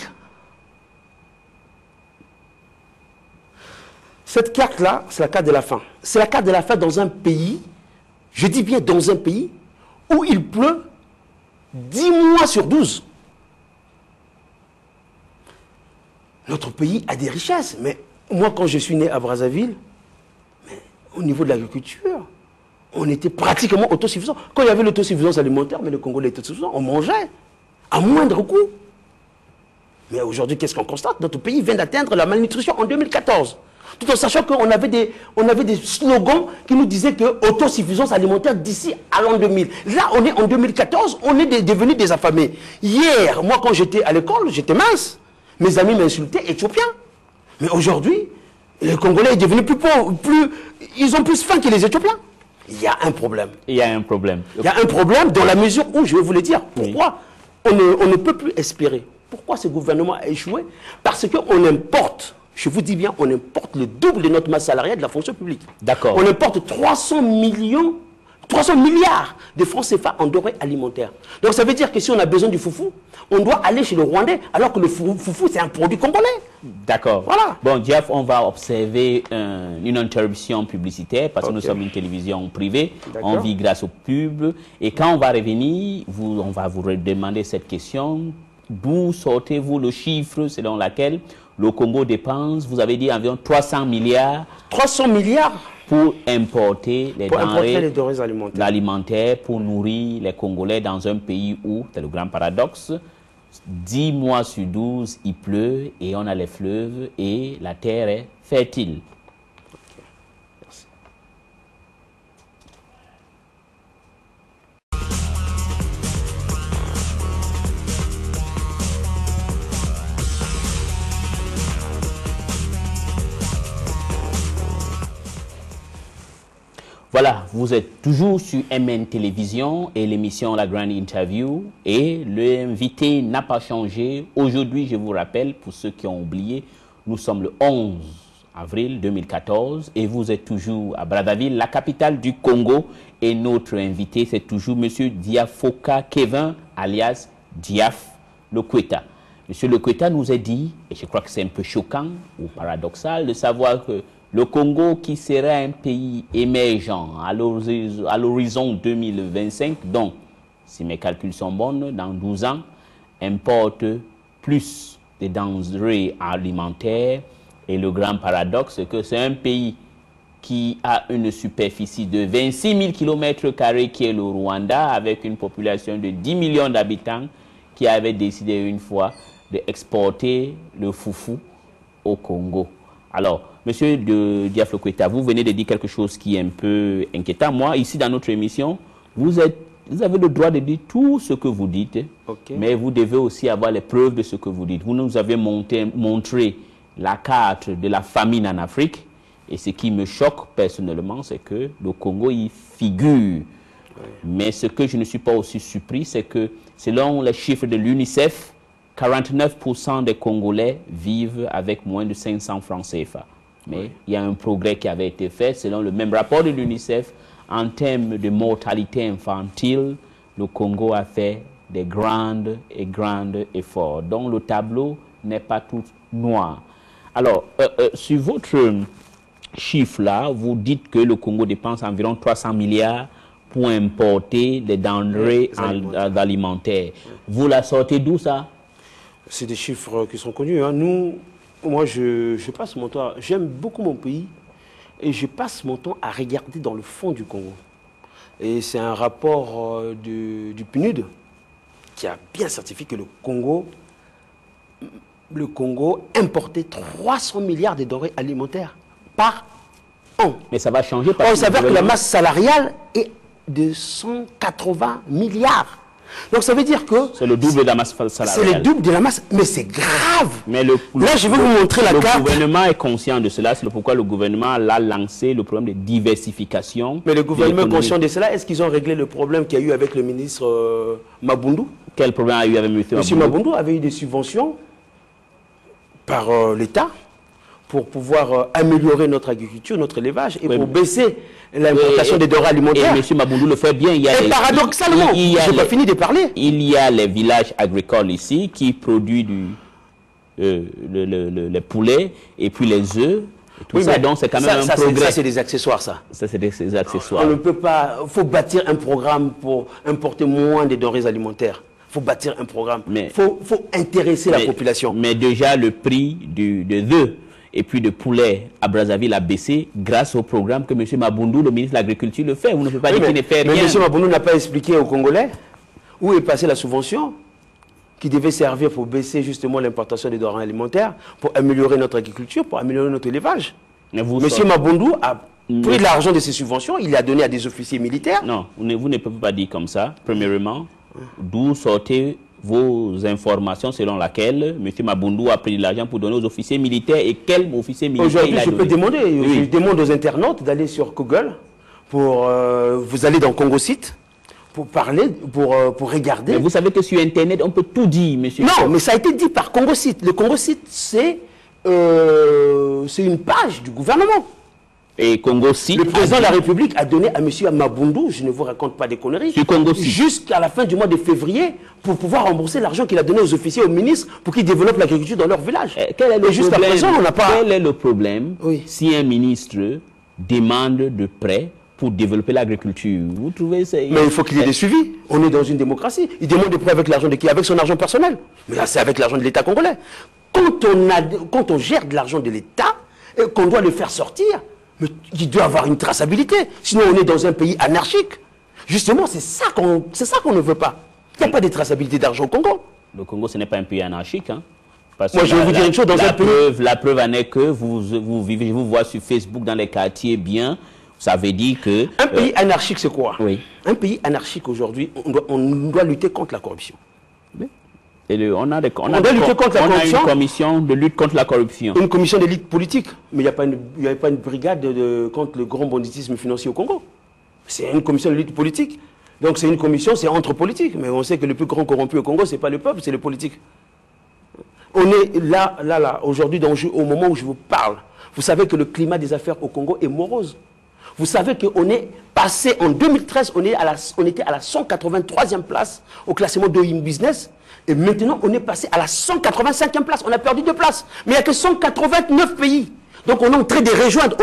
Cette carte-là, c'est la carte de la faim. C'est la carte de la faim dans un pays, je dis bien dans un pays, où il pleut 10 mois sur 12. notre pays a des richesses. Mais moi, quand je suis né à Brazzaville, au niveau de l'agriculture, on était pratiquement autosuffisant. Quand il y avait l'autosuffisance alimentaire, mais le Congolais était autosuffisant, on mangeait à moindre coût. Mais aujourd'hui, qu'est-ce qu'on constate? Notre pays vient d'atteindre la malnutrition en 2014. Tout en sachant qu'on avait des slogans qui nous disaient que autosuffisance alimentaire d'ici à l'an 2000. Là, on est en 2014, on est devenus des affamés. Hier, moi, quand j'étais à l'école, j'étais mince. Mes amis m'insultaient éthiopien. Mais aujourd'hui, les Congolais sont devenus plus pauvres, ils ont plus faim que les Éthiopiens. Il y a un problème. Il y a un problème. Il y a un problème dans la mesure où, je vais vous le dire, pourquoi on ne peut plus espérer. Pourquoi ce gouvernement a échoué? Parce qu'on importe, je vous dis bien, on importe le double de notre masse salariale de la fonction publique. D'accord. On importe 300 milliards de francs CFA en denrées alimentaires. Donc ça veut dire que si on a besoin du foufou, on doit aller chez le Rwandais, alors que le foufou, c'est un produit congolais. D'accord. Voilà. Bon, Jeff, on va observer une interruption publicitaire parce que nous sommes une télévision privée. On vit grâce au pub. Et quand on va revenir, on va vous demander cette question. D'où sortez-vous le chiffre selon lequel le Congo dépense, vous avez dit environ 300 milliards. 300 milliards pour importer les denrées alimentaires pour nourrir les Congolais dans un pays où, c'est le grand paradoxe, 10 mois sur 12, il pleut et on a les fleuves et la terre est fertile. Merci. Voilà, vous êtes toujours sur MN Télévision et l'émission La Grande Interview et l'invité n'a pas changé. Aujourd'hui, je vous rappelle, pour ceux qui ont oublié, nous sommes le 11 avril 2014 et vous êtes toujours à Brazzaville, la capitale du Congo, et notre invité, c'est toujours M. Diafoka Kevin, alias Diaf Lokweta. M. Lokweta nous a dit, et je crois que c'est un peu choquant ou paradoxal de savoir que le Congo, qui serait un pays émergent à l'horizon 2025, donc, si mes calculs sont bons, dans 12 ans, importe plus de denrées alimentaires. Et le grand paradoxe, c'est que c'est un pays qui a une superficie de 26 000 km² qui est le Rwanda, avec une population de 10 millions d'habitants, qui avait décidé une fois d'exporter le foufou au Congo. Alors, Monsieur Diaf Lokweta, vous venez de dire quelque chose qui est un peu inquiétant. Moi, ici, dans notre émission, vous avez le droit de dire tout ce que vous dites, mais vous devez aussi avoir les preuves de ce que vous dites. Vous nous avez montré la carte de la famine en Afrique, et ce qui me choque personnellement, c'est que le Congo y figure. Mais ce que je ne suis pas aussi surpris, c'est que selon les chiffres de l'UNICEF, 49% des Congolais vivent avec moins de 500 francs CFA. Mais il y a un progrès qui avait été fait. Selon le même rapport de l'UNICEF, en termes de mortalité infantile, le Congo a fait des grands efforts. Donc le tableau n'est pas tout noir. Alors, sur votre chiffre-là, vous dites que le Congo dépense environ 300 milliards pour importer des denrées alimentaires. Vous la sortez d'où ça? C'est des chiffres qui sont connus. Hein. Moi, je passe mon temps, j'aime beaucoup mon pays et je passe mon temps à regarder dans le fond du Congo. Et c'est un rapport du PNUD qui a bien certifié que le Congo importait 300 milliards de denrées alimentaires par an. Mais ça va changer parce on s'avère que la masse salariale est de 180 milliards. Donc ça veut dire que... C'est le double de la masse salariale. C'est le double de la masse, mais c'est grave. Mais là, je vais vous montrer la carte. Le gouvernement est conscient de cela, c'est pourquoi le gouvernement a lancé le problème de diversification. Mais le gouvernement est conscient de cela. Est-ce qu'ils ont réglé le problème qu'il y a eu avec le ministre Mabundu? Quel problème a eu avec M. Mabundu? M. Mabundu avait eu des subventions par l'État pour pouvoir améliorer notre agriculture, notre élevage, et pour baisser l'importation des denrées alimentaires. Et M. Mabundu le fait bien. Et paradoxalement, je n'ai pas fini de parler. Il y a les villages agricoles ici qui produisent les poulets et puis les œufs. Tout ça, donc c'est quand même un progrès. Ça, c'est des accessoires, ça. Ça, c'est des accessoires. On ne peut pas... Il faut bâtir un programme pour importer moins de denrées alimentaires. faut bâtir un programme. Mais faut intéresser la population. Mais déjà, le prix de œufs et puis de poulet à Brazzaville a baissé grâce au programme que M. Mabundu, le ministre de l'Agriculture, le fait. Vous ne pouvez pas dire qu'il ne fait rien. Mais M. Mabundu n'a pas expliqué aux Congolais où est passée la subvention qui devait servir pour baisser justement l'importation des denrées alimentaires, pour améliorer notre agriculture, pour améliorer notre élevage. M. Mabundu a pris de l'argent de ces subventions, il l'a donné à des officiers militaires. Non, vous ne pouvez pas dire comme ça. Premièrement, d'où sortez vos informations selon laquelle M. Mabundu a pris de l'argent pour donner aux officiers militaires et quel officier militaire il a donné? Aujourd'hui, je peux demander, je demande aux internautes d'aller sur Google, vous allez dans Congo Site, pour parler, pour regarder. Mais vous savez que sur Internet, on peut tout dire, monsieur. Non, mais ça a été dit par Congo Site. Le Congo Site, c'est une page du gouvernement. Et Congo Site... Le président de la République a donné à M. Mabundu, je ne vous raconte pas des conneries, jusqu'à la fin du mois de février, pour pouvoir rembourser l'argent qu'il a donné aux officiers, aux ministres, pour qu'ils développent l'agriculture dans leur village. Quel est le jusqu'à présent, on n'a pas... Quel est le problème si un ministre demande de prêt pour développer l'agriculture? Vous trouvez ça... Mais il faut qu'il y ait des suivis. On est dans une démocratie. Il demande des prêts avec l'argent de qui? Avec son argent personnel. Mais là, c'est avec l'argent de l'État congolais. Quand on gère de l'argent de l'État, et qu'on doit le faire sortir, mais il doit avoir une traçabilité. Sinon, on est dans un pays anarchique. Justement, c'est ça qu'on ne veut pas. Il n'y a pas de traçabilité d'argent au Congo. Le Congo, ce n'est pas un pays anarchique. Hein? Moi, je vais vous dire une chose, dans un pays... La preuve en est que vous vivez, je vous vois sur Facebook dans les quartiers bien. Ça veut dire que... Un pays anarchique, c'est quoi? Oui. Un pays anarchique, aujourd'hui, on doit lutter contre la corruption. Oui. Et on a une commission de lutte contre la corruption. Une commission de lutte politique. Mais il n'y a pas une brigade contre le grand banditisme financier au Congo. C'est une commission de lutte politique. Donc c'est une commission, c'est entre politiques. Mais on sait que le plus grand corrompu au Congo, ce n'est pas le peuple, c'est le politique. On est là, aujourd'hui, au moment où je vous parle. Vous savez que le climat des affaires au Congo est morose. Vous savez qu'on est passé, en 2013, on était à la 183e place au classement de Doing Business. Et maintenant, on est passé à la 185e place. On a perdu 2 places. Mais il n'y a que 189 pays. Donc on est en train de rejoindre.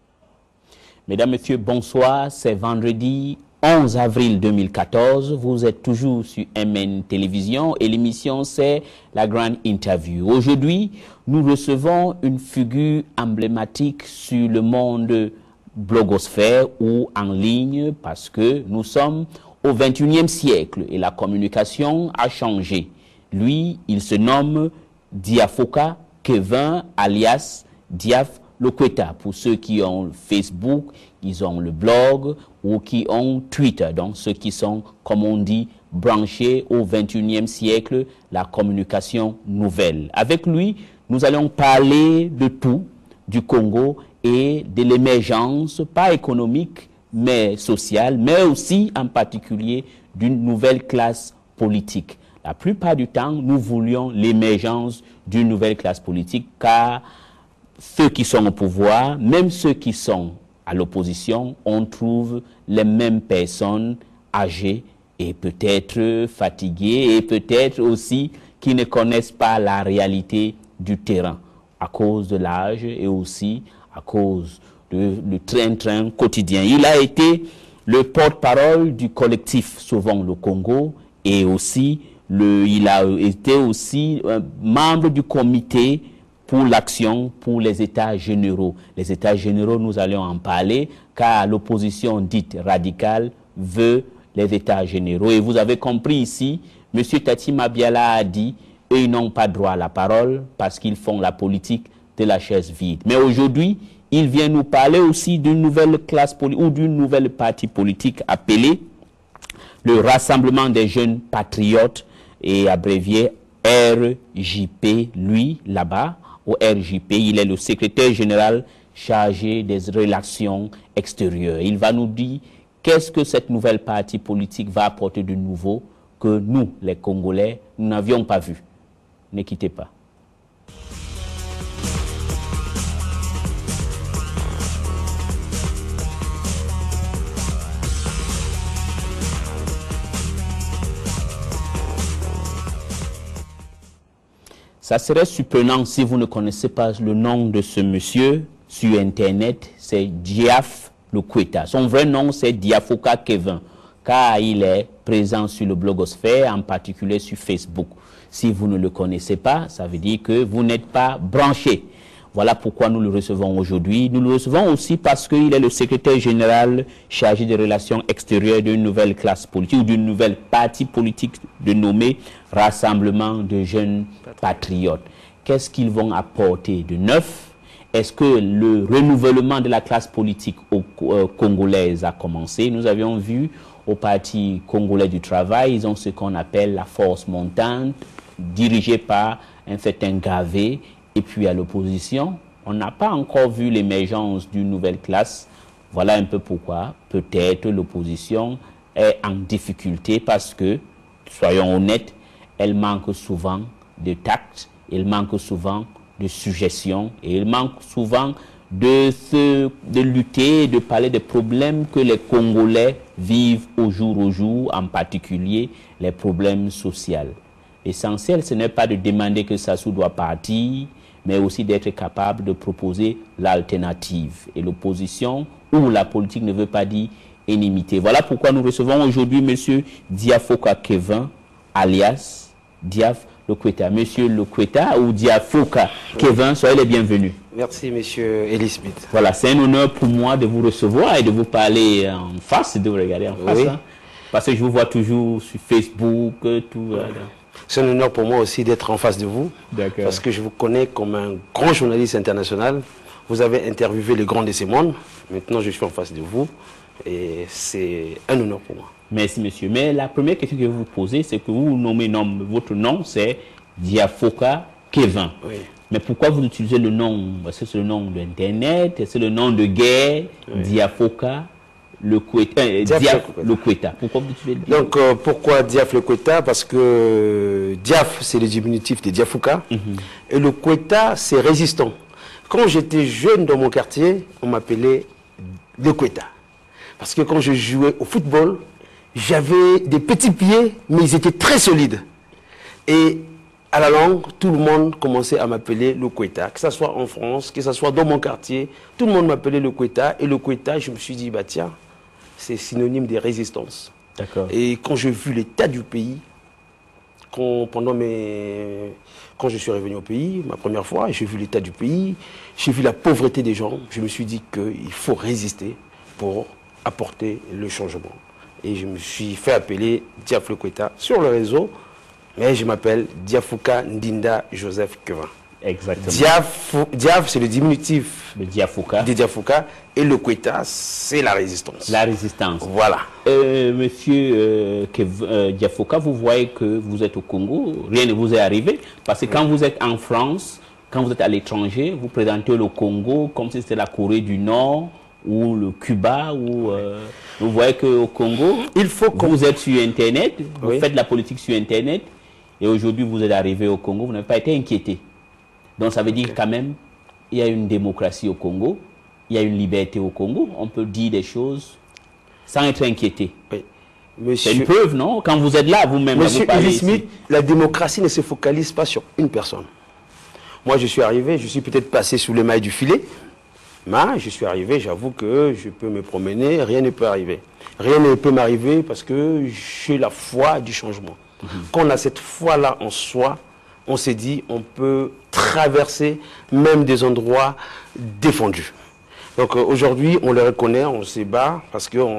Mesdames, Messieurs, bonsoir. C'est vendredi 11 avril 2014. Vous êtes toujours sur MN Télévision et l'émission, c'est la grande interview. Aujourd'hui, nous recevons une figure emblématique sur le monde blogosphère ou en ligne parce que nous sommes au 21e siècle et la communication a changé. Lui, il se nomme Diafoka Kevin alias Diaf Lokweta. Pour ceux qui ont Facebook, ils ont le blog ou qui ont Twitter. Donc ceux qui sont, comme on dit, branchés au 21e siècle, la communication nouvelle. Avec lui, nous allons parler de tout, du Congo et de l'émergence, pas économique, mais sociale, mais aussi en particulier d'une nouvelle classe politique. La plupart du temps, nous voulions l'émergence d'une nouvelle classe politique, car ceux qui sont au pouvoir, même ceux qui sont à l'opposition, on trouve les mêmes personnes âgées et peut-être fatiguées et peut-être aussi qui ne connaissent pas la réalité du terrain à cause de l'âge et aussi à cause du train-train quotidien. Il a été le porte-parole du collectif Sauvons le Congo et aussi il a été aussi membre du comité pour l'action pour les États généraux. Les États généraux, nous allons en parler, car l'opposition dite radicale veut les États généraux. Et vous avez compris ici, M. Tati Mabiala a dit, eux, ils n'ont pas droit à la parole parce qu'ils font la politique de la chaise vide. Mais aujourd'hui, il vient nous parler aussi d'une nouvelle classe politique ou d'une nouvelle parti politique appelée le Rassemblement des Jeunes Patriotes et abrévié RJP. Lui, là-bas, au RJP, il est le secrétaire général chargé des relations extérieures. Il va nous dire qu'est-ce que cette nouvelle parti politique va apporter de nouveau que nous, les Congolais, nous n'avions pas vu. Ne quittez pas. Ça serait surprenant si vous ne connaissez pas le nom de ce monsieur sur Internet. C'est Diaf Lokweta. Son vrai nom, c'est Diafoka Kevin. car il est présent sur le blogosphère, en particulier sur Facebook. Si vous ne le connaissez pas, ça veut dire que vous n'êtes pas branché. Voilà pourquoi nous le recevons aujourd'hui. Nous le recevons aussi parce qu'il est le secrétaire général chargé des relations extérieures d'une nouvelle classe politique ou d'une nouvelle parti politique dénommée Rassemblement de jeunes patriotes. Qu'est-ce qu'ils vont apporter de neuf? Est-ce que le renouvellement de la classe politique congolaise a commencé? Nous avions vu au Parti congolais du travail, ils ont ce qu'on appelle la force montante, dirigée par un certain Gavé. Et puis à l'opposition, on n'a pas encore vu l'émergence d'une nouvelle classe. Voilà un peu pourquoi peut-être l'opposition est en difficulté parce que, soyons honnêtes, elle manque souvent de tact, elle manque souvent de suggestion et elle manque souvent de lutter, de parler des problèmes que les Congolais vivent au jour, en particulier les problèmes sociaux. L'essentiel, ce n'est pas de demander que Sassou doit partir, mais aussi d'être capable de proposer l'alternative. Et l'opposition ou la politique ne veut pas dire inimité. Voilà pourquoi nous recevons aujourd'hui M. Diafoka Kevin, alias Diaf Lokweta. Monsieur Lokweta ou Diafoka Kevin, soyez les bienvenus. Merci, monsieur Elie Smith. Voilà, c'est un honneur pour moi de vous recevoir et de vous parler en face, de vous regarder en face. Oui. Hein, parce que je vous vois toujours sur Facebook, tout. C'est un honneur pour moi aussi d'être en face de vous, parce que je vous connais comme un grand journaliste international. Vous avez interviewé les grands de ce monde. Maintenant, je suis en face de vous et c'est un honneur pour moi. Merci, monsieur. Mais la première question que je vais vous poser, c'est que vous nommez votre nom, c'est Diafoka Kevin. Oui. Mais pourquoi vous utilisez le nom? Est-ce que c'est le nom d'Internet? Est-ce que c'est le nom de guerre? Oui. Diafoka Lokweta. Pourquoi vous utilisez le nom? Donc, pourquoi Diaf Lokweta? Parce que Diaf, c'est le diminutif de Diafuka. Et le Kweta, c'est résistant. Quand j'étais jeune dans mon quartier, on m'appelait le Kweta. Parce que quand je jouais au football, j'avais des petits pieds, mais ils étaient très solides. Et à la langue, tout le monde commençait à m'appeler le Kweta. Que ce soit en France, que ce soit dans mon quartier, tout le monde m'appelait le Kweta. Et le Kweta, je me suis dit, bah tiens, c'est synonyme de résistance. D'accord. Et quand j'ai vu l'état du pays, quand je suis revenu au pays, ma première fois, j'ai vu l'état du pays, j'ai vu la pauvreté des gens, je me suis dit qu'il faut résister pour apporter le changement. Et je me suis fait appeler Diaf Lokweta sur le réseau, mais je m'appelle Diafuka Ndinda Joseph Kevin. Exactement. Diaf, c'est le diminutif de Diafuka, et le Kweta, c'est la résistance. La résistance. Voilà. Monsieur Diafuka, vous voyez que vous êtes au Congo, rien ne vous est arrivé, parce que quand vous êtes en France, quand vous êtes à l'étranger, vous présentez le Congo comme si c'était la Corée du Nord, ou le Cuba, ou vous voyez qu'au Congo, vous êtes sur Internet, vous faites la politique sur Internet, et aujourd'hui vous êtes arrivé au Congo, vous n'avez pas été inquiété. Donc ça veut dire quand même, il y a une démocratie au Congo, il y a une liberté au Congo, on peut dire des choses sans être inquiété. Oui. C'est une preuve, non? Quand vous êtes là, vous-même, vous parlez ici. Smith, la démocratie ne se focalise pas sur une personne. Moi, je suis arrivé, je suis peut-être passé sous les mailles du filet, mais je suis arrivé, j'avoue que je peux me promener, rien ne peut arriver. Rien ne peut m'arriver parce que j'ai la foi du changement. Quand on a cette foi-là en soi, on s'est dit on peut traverser même des endroits défendus. Donc aujourd'hui, on le reconnaît, on se bat parce que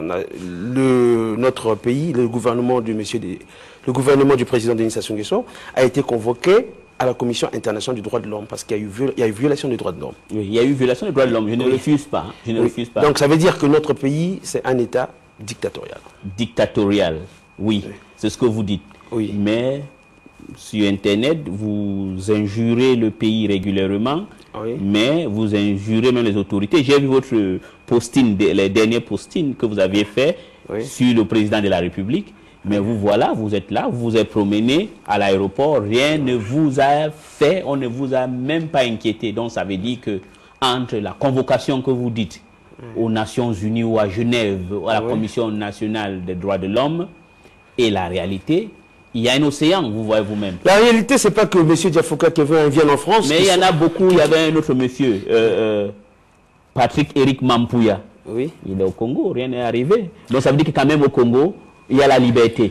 notre pays, le gouvernement du président Denis Sassou Nguesso a été convoqué à la Commission internationale du droit de l'homme parce qu'il y a eu violation des droits de l'homme. Oui, il y a eu violation des droits de l'homme, je ne refuse pas. Je ne refuse pas. Donc ça veut dire que notre pays, c'est un État dictatorial. Dictatorial, oui. C'est ce que vous dites. Oui. Mais sur Internet, vous injurez le pays régulièrement, mais vous injurez même les autorités. J'ai vu votre posting, les derniers postings que vous aviez fait sur le président de la République. Mais vous voilà, vous êtes là, vous vous êtes promené à l'aéroport, rien ne vous a fait, on ne vous a même pas inquiété. Donc ça veut dire que entre la convocation que vous dites aux Nations Unies ou à Genève, à la Commission nationale des droits de l'homme, et la réalité, il y a un océan, vous voyez vous-même. La réalité, c'est pas que M. Diafoka Kevin vienne en France. Mais il y en a beaucoup, il y avait un autre monsieur, Patrick Eric Mampouya. Oui. Il est au Congo, rien n'est arrivé. Donc ça veut dire que quand même au Congo, il y a la liberté.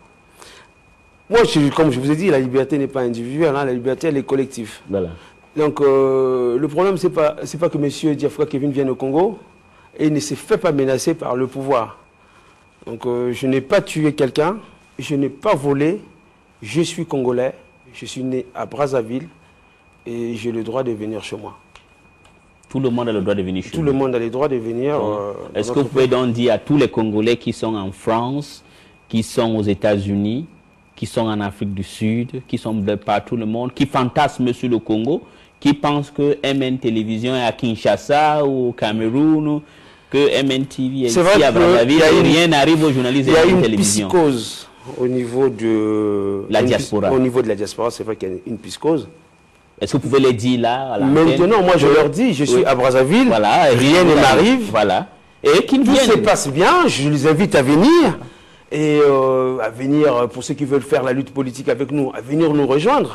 Moi, comme je vous ai dit, la liberté n'est pas individuelle, hein, la liberté, elle est collective. Voilà. Donc, le problème, c'est pas que M. Diafouka Kevin vienne au Congo et ne se fait pas menacer par le pouvoir. Donc, je n'ai pas tué quelqu'un, je n'ai pas volé, je suis congolais, je suis né à Brazzaville et j'ai le droit de venir chez moi. Tout le monde a le droit de venir chez Tout le monde a le droit de venir. Est-ce que vous pouvez donc dire à tous les Congolais qui sont en France, qui sont aux États-Unis, qui sont en Afrique du Sud, qui sont de partout le monde, qui fantasment sur le Congo, qui pensent que MN Télévision est à Kinshasa ou au Cameroun, que MN TV est ici à Brazzaville, et rien n'arrive aux journalistes de MN Télévision. Il y a une psychose au niveau de la diaspora. Au niveau de la diaspora, c'est vrai qu'il y a une psychose. Est-ce que vous pouvez les dire là à maintenant, moi je leur dis, je suis à Brazzaville, voilà, rien ne m'arrive. Voilà. Et qu'ils tout se passe bien, je les invite à venir. Et à venir, pour ceux qui veulent faire la lutte politique avec nous, à venir nous rejoindre.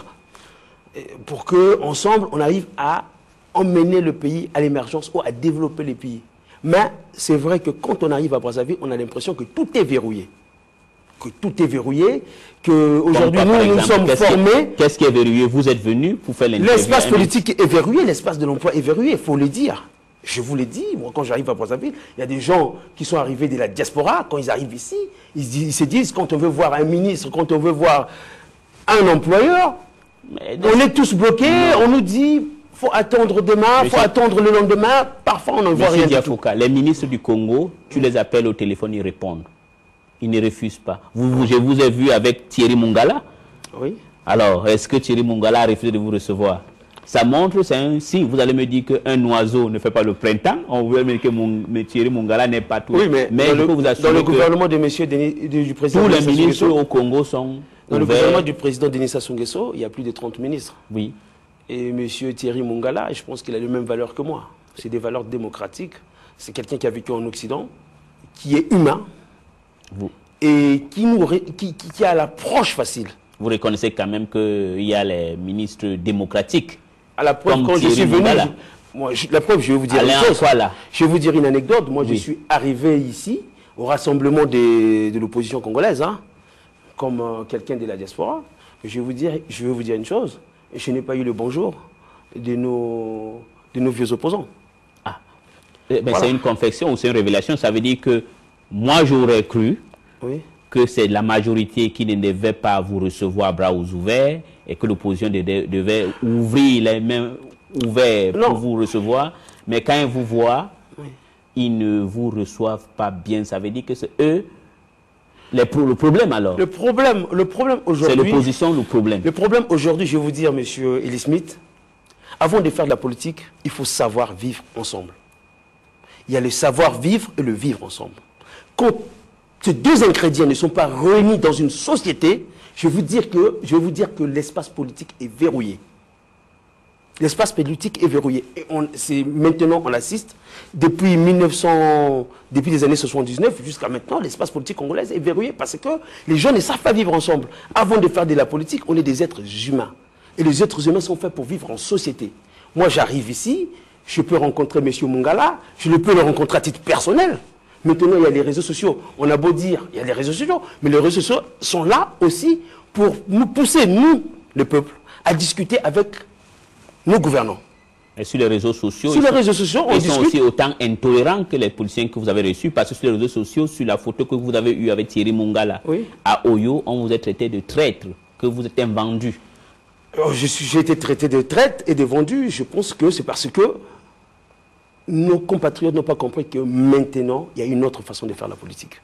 Pour qu'ensemble, on arrive à emmener le pays à l'émergence ou à développer les pays. Mais c'est vrai que quand on arrive à Brazzaville, on a l'impression que tout est verrouillé. Que tout est verrouillé, qu'aujourd'hui nous sommes formés. Qu'est-ce qui est verrouillé? Vous êtes venu pour faire l'interview. L'espace politique est verrouillé, l'espace de l'emploi est verrouillé, il faut le dire. Je vous l'ai dit, moi quand j'arrive à Brazzaville, il y a des gens qui sont arrivés de la diaspora, quand ils arrivent ici, ils se disent, quand on veut voir un ministre, quand on veut voir un employeur, on est tous bloqués, on nous dit, faut attendre demain, il faut attendre le lendemain, parfois on n'en voit rien du tout. Les ministres du Congo, tu les appelles au téléphone, ils répondent. Ils ne refusent pas. Je vous ai vu avec Thierry Mungala. Oui. Alors, est-ce que Thierry Mungala a refusé de vous recevoir? Ça montre, c'est un signe. Vous allez me dire qu'un oiseau ne fait pas le printemps. On veut me dire que Thierry Mungala n'est pas tout. Oui, mais dans le gouvernement de monsieur du président tous les ministres au Congo sont dans le gouvernement du président Denis Sassou Nguesso, il y a plus de 30 ministres. Oui. Et monsieur Thierry Mungala, je pense qu'il a les mêmes valeurs que moi. C'est des valeurs démocratiques. C'est quelqu'un qui a vécu en Occident, qui est humain. Et qui a l'approche facile. Vous reconnaissez quand même qu'il y a les ministres démocratiques. À la preuve, quand je suis venu, la preuve, je vais vous dire une chose. Je vais vous dire une anecdote. Moi, je suis arrivé ici, au rassemblement de l'opposition congolaise, hein, comme quelqu'un de la diaspora. Je vais vous dire une chose. Je n'ai pas eu le bonjour de nos vieux opposants. Ah. Voilà. C'est une confection ou c'est une révélation. Ça veut dire que moi, j'aurais cru que c'est la majorité qui ne devait pas vous recevoir à bras ouverts et que l'opposition devait ouvrir les mains ouvertes pour vous recevoir. Mais quand ils vous voient, ils ne vous reçoivent pas bien. Ça veut dire que c'est eux le problème alors. Le problème aujourd'hui... C'est l'opposition le problème. Le problème aujourd'hui, je vais vous dire, monsieur Eli Smith, avant de faire de la politique, il faut savoir vivre ensemble. Il y a le savoir vivre et le vivre ensemble. Quand ces deux ingrédients ne sont pas réunis dans une société, je vais vous dire que l'espace politique est verrouillé. L'espace politique est verrouillé. Et maintenant, on assiste, depuis les années 79 jusqu'à maintenant, l'espace politique congolais est verrouillé parce que les gens ne savent pas vivre ensemble. Avant de faire de la politique, on est des êtres humains. Et les êtres humains sont faits pour vivre en société. Moi, j'arrive ici, je peux rencontrer M. Mungala, je peux le rencontrer à titre personnel. Maintenant, il y a les réseaux sociaux. On a beau dire, il y a les réseaux sociaux, mais les réseaux sociaux sont là aussi pour nous pousser, nous, le peuple, à discuter avec nos gouvernants. Et sur les réseaux sociaux, ils sont aussi autant intolérants que les policiers que vous avez reçus, parce que sur les réseaux sociaux, sur la photo que vous avez eue avec Thierry Mungala, à Oyo, on vous a traité de traître, que vous êtes un vendu. J'ai été traité de traître et de vendu. Je pense que c'est parce que nos compatriotes n'ont pas compris que maintenant, il y a une autre façon de faire la politique.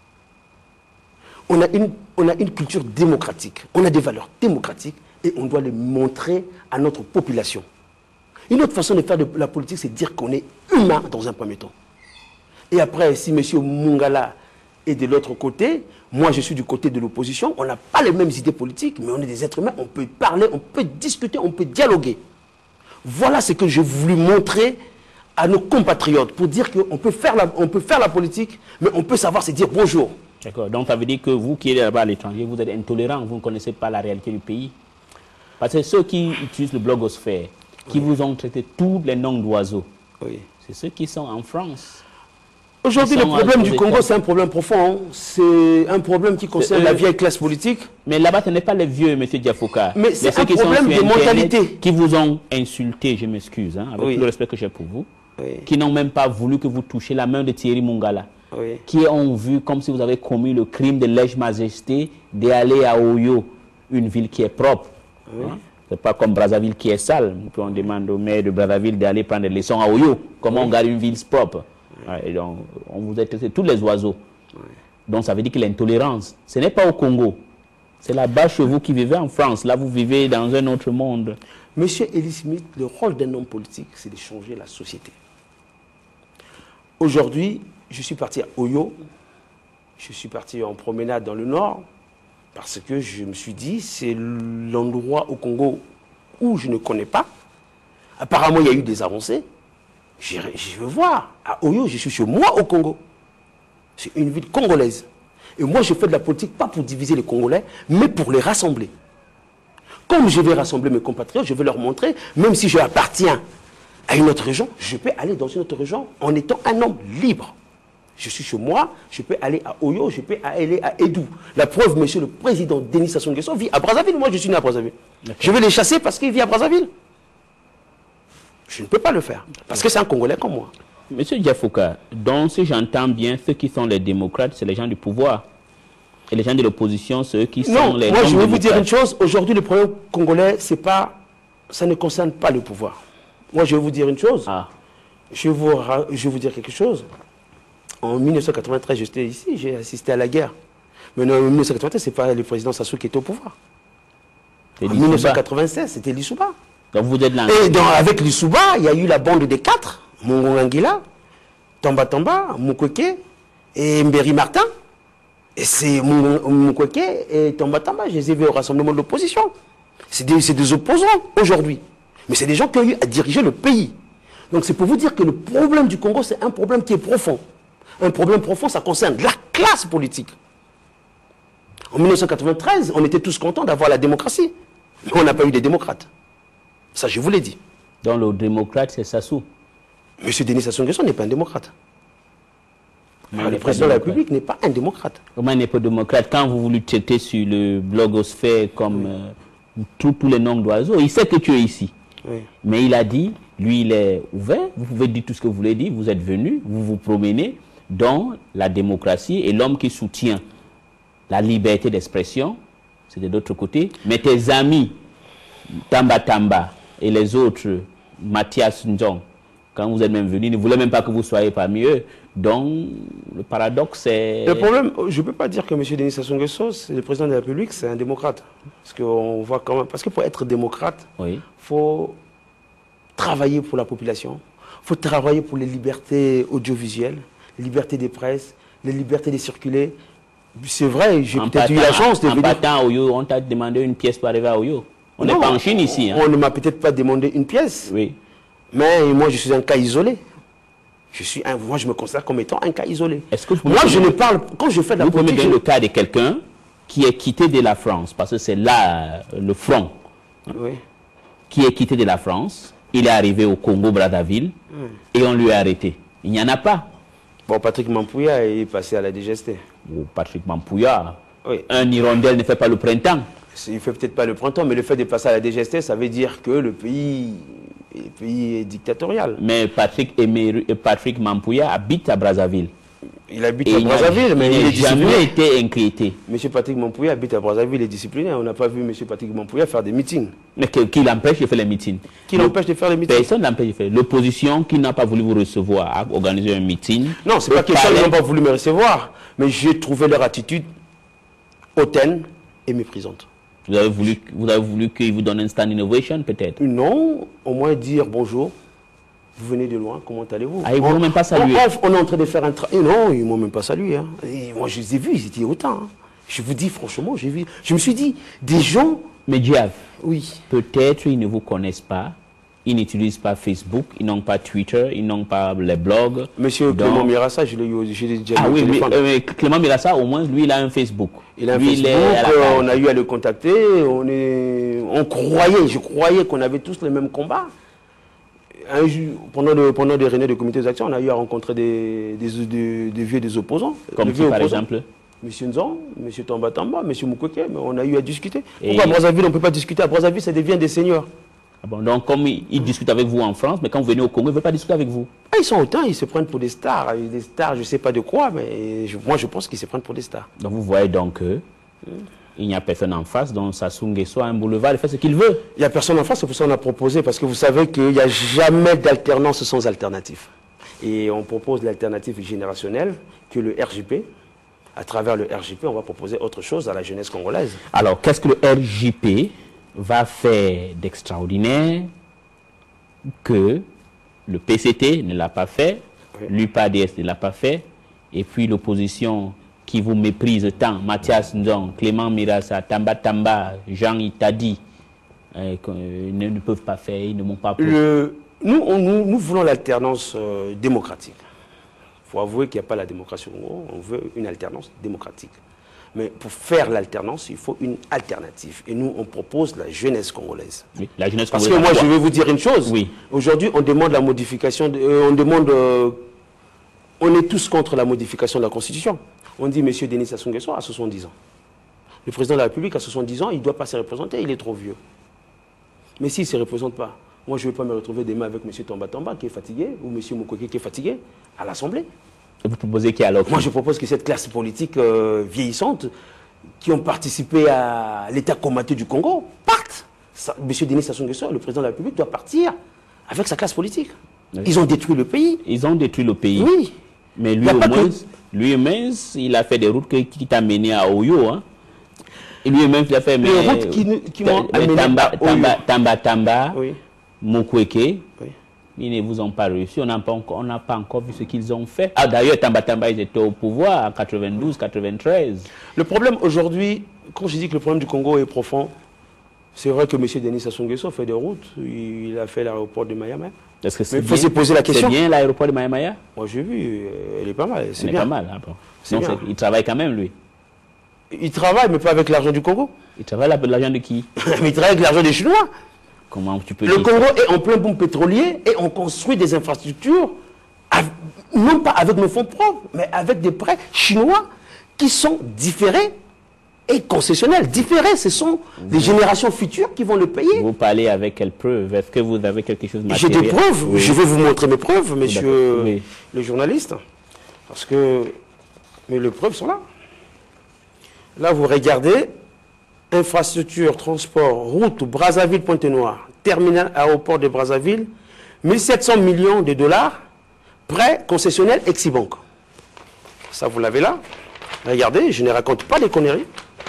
On a une culture démocratique, on a des valeurs démocratiques et on doit les montrer à notre population. Une autre façon de faire de la politique, c'est de dire qu'on est humain dans un premier temps. Et après, si M. Mungala est de l'autre côté, moi je suis du côté de l'opposition, on n'a pas les mêmes idées politiques, mais on est des êtres humains, on peut parler, on peut discuter, on peut dialoguer. Voilà ce que j'ai voulu montrer à nos compatriotes pour dire qu'on peut faire la politique, mais on peut savoir se dire bonjour. D'accord. Donc ça veut dire que vous qui êtes là-bas à l'étranger, vous êtes intolérant, vous ne connaissez pas la réalité du pays. Parce que ceux qui utilisent le blogosphère, qui vous ont traité tous les noms d'oiseaux, c'est ceux qui sont en France. Aujourd'hui, le problème du Congo, c'est un problème profond. Hein. C'est un problème qui concerne la vieille classe politique. Mais là-bas, ce n'est pas les vieux, M. Diafouka. Mais c'est un problème de mentalité. Qui vous ont insulté, je m'excuse, hein, avec tout le respect que j'ai pour vous, qui n'ont même pas voulu que vous touchiez la main de Thierry Mungala, qui ont vu comme si vous avez commis le crime de lèse-majesté d'aller à Oyo, une ville qui est propre. Hein? Ce n'est pas comme Brazzaville qui est sale. On demande au maire de Brazzaville d'aller prendre des leçons à Oyo. Comment on garde une ville propre? Et donc, on vous a testé tous les oiseaux. Donc, ça veut dire que l'intolérance, ce n'est pas au Congo. C'est là-bas chez vous qui vivez en France. Là, vous vivez dans un autre monde. Monsieur Eli Smith, le rôle d'un homme politique, c'est de changer la société. Aujourd'hui, je suis parti à Oyo. Je suis parti en promenade dans le nord. Parce que je me suis dit, c'est l'endroit au Congo où je ne connais pas. Apparemment, il y a eu des avancées. Je veux voir. À Oyo, je suis chez moi au Congo. C'est une ville congolaise. Et moi, je fais de la politique pas pour diviser les Congolais, mais pour les rassembler. Comme je vais rassembler mes compatriotes, je vais leur montrer, même si je appartiens à une autre région, je peux aller dans une autre région en étant un homme libre. Je suis chez moi, je peux aller à Oyo, je peux aller à Edou. La preuve, monsieur le président Denis Sassou Nguesso vit à Brazzaville. Moi, je suis né à Brazzaville. Je vais les chasser parce qu'il vit à Brazzaville. Je ne peux pas le faire, parce que c'est un Congolais comme moi. Monsieur Diafouka, donc si j'entends bien, ceux qui sont les démocrates, c'est les gens du pouvoir. Et les gens de l'opposition, ceux qui sont les... Non, moi je vais vous dire une chose. Aujourd'hui, le problème congolais, c'est pas, ça ne concerne pas le pouvoir. Moi, je vais vous dire une chose. Je vais vous dire quelque chose. En 1993, j'étais ici, j'ai assisté à la guerre. Mais en 1993, ce n'est pas le président Sassou qui était au pouvoir. En 1996, c'était Lissouba. Donc vous êtes là. Et avec Lissouba, il y a eu la bande des 4, Mongongangila, Tamba Tamba, Mukwege et Mberi Martin. Et c'est Mukwege et Tamba Tamba, je les ai vus au rassemblement de l'opposition. C'est des opposants aujourd'hui. Mais c'est des gens qui ont eu à diriger le pays. Donc c'est pour vous dire que le problème du Congo, c'est un problème qui est profond. Un problème profond, ça concerne la classe politique. En 1993, on était tous contents d'avoir la démocratie. Mais on n'a pas eu des démocrates. Ça, je vous l'ai dit. Donc le démocrate, c'est Sassou. Monsieur Denis Sassou Nguesso n'est pas un démocrate. Le président de la République n'est pas un démocrate. Comment il n'est pas démocrate? Quand vous voulez traiter sur le blogosphère comme tous les noms d'oiseaux, il sait que tu es ici. Oui. Mais il a dit, lui, il est ouvert. Vous pouvez dire tout ce que vous voulez dire. Vous êtes venu, vous vous promenez dans la démocratie et l'homme qui soutient la liberté d'expression, c'est de l'autre côté. Mais tes amis, Tamba Tamba et les autres, Mathias Ndjong, quand vous êtes même venu, ne voulaient même pas que vous soyez parmi eux. Donc, le paradoxe, c'est... Le problème, je ne peux pas dire que M. Denis Sassou Nguesso, le président de la République, c'est un démocrate. Parce qu'on voit quand même... Parce que pour être démocrate, il faut travailler pour la population. Il faut travailler pour les libertés audiovisuelles, les libertés des presses, les libertés de circuler. C'est vrai, j'ai peut-être eu la chance de venir... En partant à Oyo, on t'a demandé une pièce pour arriver à Oyo. On n'est pas en Chine ici. Hein. On ne m'a peut-être pas demandé une pièce. Oui. Mais moi, je suis un cas isolé. Moi, je me considère comme étant un cas isolé. Moi, je ne parle... Quand je fais de la politique... Vous pouvez me donner le cas de quelqu'un qui est quitté de la France, parce que c'est là le front, qui est quitté de la France, il est arrivé au Congo-Brazzaville, et on lui a arrêté. Il n'y en a pas. Bon, Patrick Mampouya est passé à la DGST. Patrick Mampouya, un hirondelle ne fait pas le printemps. Il ne fait peut-être pas le printemps, mais le fait de passer à la DGST, ça veut dire que le pays est dictatorial. Mais Patrick Mampouya habite à Brazzaville. Il habite à Brazzaville, mais il n'a jamais été inquiété. M. Patrick Mampouya habite à Brazzaville, il est discipliné. On n'a pas vu M. Patrick Mampouya faire des meetings. Mais qui l'empêche de faire les meetings? Qui l'empêche de faire les meetings? Personne l'empêche de faire. L'opposition qui n'a pas voulu vous recevoir a organisé un meeting. Non, ce n'est pas question qu'ils n'ont pas voulu me recevoir. Mais j'ai trouvé leur attitude hautaine et méprisante. Vous avez voulu qu'ils vous donnent un stand innovation, peut-être? Non, au moins dire bonjour. Vous venez de loin, comment allez-vous? Ah, ils ne vont même pas saluer. On est en train de faire un travail. Non, ils ne m'ont même pas salué. Hein. Et moi, je les ai vus, ils étaient autant. Hein. Je vous dis, franchement, j'ai vu. Je me suis dit, des gens... Mais Diav, oui. Peut-être ils ne vous connaissent pas. Ils n'utilisent pas Facebook, ils n'ont pas Twitter, ils n'ont pas les blogs. Monsieur Clément Mirassa, je l'ai déjà eu au téléphone. Mais Clément Mirassa, au moins, lui, il a un Facebook. Il a un Facebook, on a eu à le contacter, je croyais qu'on avait tous les mêmes combats. pendant des réunions de comités d'action, on a eu à rencontrer des vieux des opposants. Comme qui, par exemple? Monsieur Nzan, Monsieur Tamba Tamba, Monsieur Mukwege, mais on a eu à discuter. Pourquoi à Brazzaville, on ne peut pas discuter? À Brazzaville, ça devient des seigneurs. Ah bon, donc, comme ils discutent avec vous en France, mais quand vous venez au Congo, ils ne veulent pas discuter avec vous? Ah, ils sont autant, ils se prennent pour des stars, je ne sais pas de quoi, mais moi je pense qu'ils se prennent pour des stars. Donc vous voyez donc il n'y a personne en face, donc Sassou Nguesso a un boulevard, il fait ce qu'il veut. Il n'y a personne en face, c'est pour ça qu'on a proposé, parce que vous savez qu'il n'y a jamais d'alternance sans alternative. Et on propose l'alternative générationnelle, que le RJP. À travers le RJP, on va proposer autre chose à la jeunesse congolaise. Alors, qu'est-ce que le RJP va faire d'extraordinaire que le PCT ne l'a pas fait, oui. L'UPADS ne l'a pas fait, et puis l'opposition qui vous méprise tant, Mathias Ndong, Clément Mirassa, Tamba Tamba, Jean Itadi, ne peuvent pas faire, ils ne m'ont pas... Nous voulons l'alternance démocratique. Il faut avouer qu'il n'y a pas la démocratie au Congo, on veut une alternance démocratique. Mais pour faire l'alternance, il faut une alternative. Et nous, on propose la jeunesse congolaise. Oui, la jeunesse Parce congolaise. que moi, je vais vous dire une chose. Oui. Aujourd'hui, on demande la modification, on est tous contre la modification de la Constitution. On dit, M. Denis Sassou Nguesso a 70 ans. Le président de la République a 70 ans, il ne doit pas se représenter, il est trop vieux. Mais s'il ne se représente pas, moi, je ne vais pas me retrouver demain avec M. Tamba Tamba qui est fatigué, ou M. Mukwege qui est fatigué, à l'Assemblée. Et vous proposez qui alors? Moi, je propose que cette classe politique vieillissante, qui ont participé à l'état comateux du Congo, partent. M. Denis Sassou Nguesso, le président de la République, doit partir avec sa classe politique. Oui. Ils ont détruit le pays. Ils ont détruit le pays. Oui. Mais lui-même, il a fait des routes qui t'a mené à Oyo. Hein. Et lui-même, il a fait... Les routes qui m'ont amené à Oyo. Tamba, oui. Mukwege, oui. Ils ne vous ont pas réussi, on n'a pas encore vu ce qu'ils ont fait. Ah, d'ailleurs, Tamba Tamba, ils étaient au pouvoir en 92, 93. Le problème aujourd'hui, quand je dis que le problème du Congo est profond, c'est vrai que M. Denis Sassou Nguesso fait des routes, il a fait l'aéroport de Mayamaya. Est-ce que c'est il faut se poser la question. C'est bien l'aéroport de Mayamaya? Moi j'ai vu, elle est pas mal. Elle est pas mal. Hein, bon. Donc, il travaille quand même, lui. Il travaille, mais pas avec l'argent du Congo. Il travaille avec l'argent de qui? Mais il travaille avec l'argent des Chinois. Comment tu peux Le Congo est en plein boom pétrolier et on construit des infrastructures, non pas avec nos fonds propres, mais avec des prêts chinois qui sont différés et concessionnels. Différés, ce sont des générations futures qui vont le payer. Vous parlez avec quelles preuves? Est-ce que vous avez quelque chose de matériel? J'ai des preuves. Oui. Je vais vous montrer mes preuves, monsieur oui. le journaliste. Parce que... Mais les preuves sont là. Là, vous regardez... Infrastructure, transport, route, Brazzaville, Pointe-Noire, terminal aéroport de Brazzaville, 1700 millions de dollars, prêt concessionnel Exibank. Ça, vous l'avez là. Regardez, je ne raconte pas des conneries.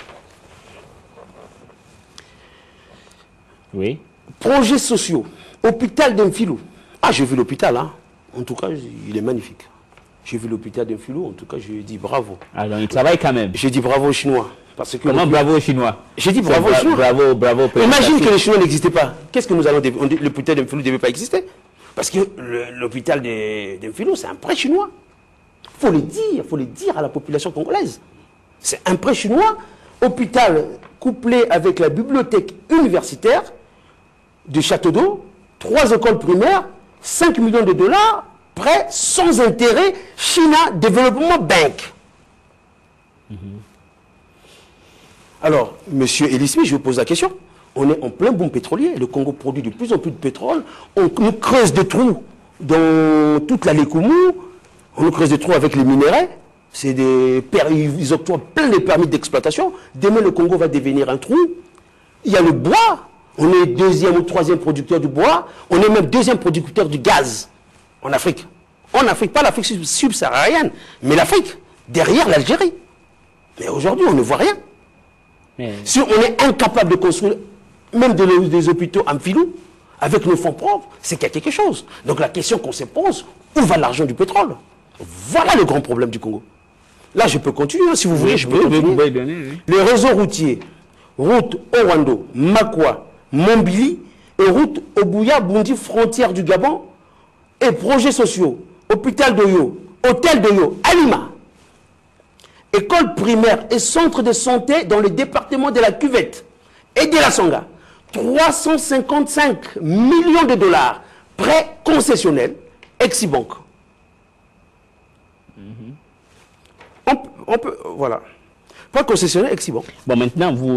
Oui. Projets sociaux, hôpital d'Emfilou. Ah, j'ai vu l'hôpital, hein. En tout cas, il est magnifique. J'ai vu l'hôpital d'Emfilou, en tout cas, je dis bravo. Alors, il travaille quand même. J'ai dit bravo aux Chinois. Parce que comment bravo aux Chinois? J'ai dit bravo aux Chinois. Bravo. Imagine que les Chinois n'existaient pas. Qu'est-ce que nous allons... L'hôpital d'Emfilou ne devait pas exister. Parce que l'hôpital d'Emfilou, c'est un prêt chinois. Il faut le dire à la population congolaise. C'est un prêt chinois. Hôpital couplé avec la bibliothèque universitaire de Château d'Eau, 3 écoles primaires, 5 millions de dollars, prêt sans intérêt, China Development Bank. Alors, monsieur Elismi, je vous pose la question. On est en plein boom pétrolier. Le Congo produit de plus en plus de pétrole. On nous creuse des trous dans toute la Lekumu. On nous creuse des trous avec les minéraux. Ils octroient plein de permis d'exploitation. Demain, le Congo va devenir un trou. Il y a le bois. On est 2e ou 3e producteur du bois. On est même 2e producteur du gaz en Afrique. En Afrique, pas l'Afrique subsaharienne, mais l'Afrique, derrière l'Algérie. Mais aujourd'hui, on ne voit rien. Si on est incapable de construire même des hôpitaux en filou, avec nos fonds propres, c'est qu'il y a quelque chose. Donc la question qu'on se pose, où va l'argent du pétrole? Voilà le grand problème du Congo. Là, je peux continuer, hein, si vous voulez, je peux continuer. Les réseaux routiers, route Orlando, Makwa, Mombili, et route Obuya, Bundi, frontière du Gabon, et projets sociaux, hôpital d'Oyo, hôtel d'Oyo, Alima. École primaire et centre de santé dans le département de la Cuvette et de la Songa. 355 millions de dollars. prêt concessionnel, Exibank. On peut, voilà. Prêt concessionnel, Exibank. Bon, maintenant, vous,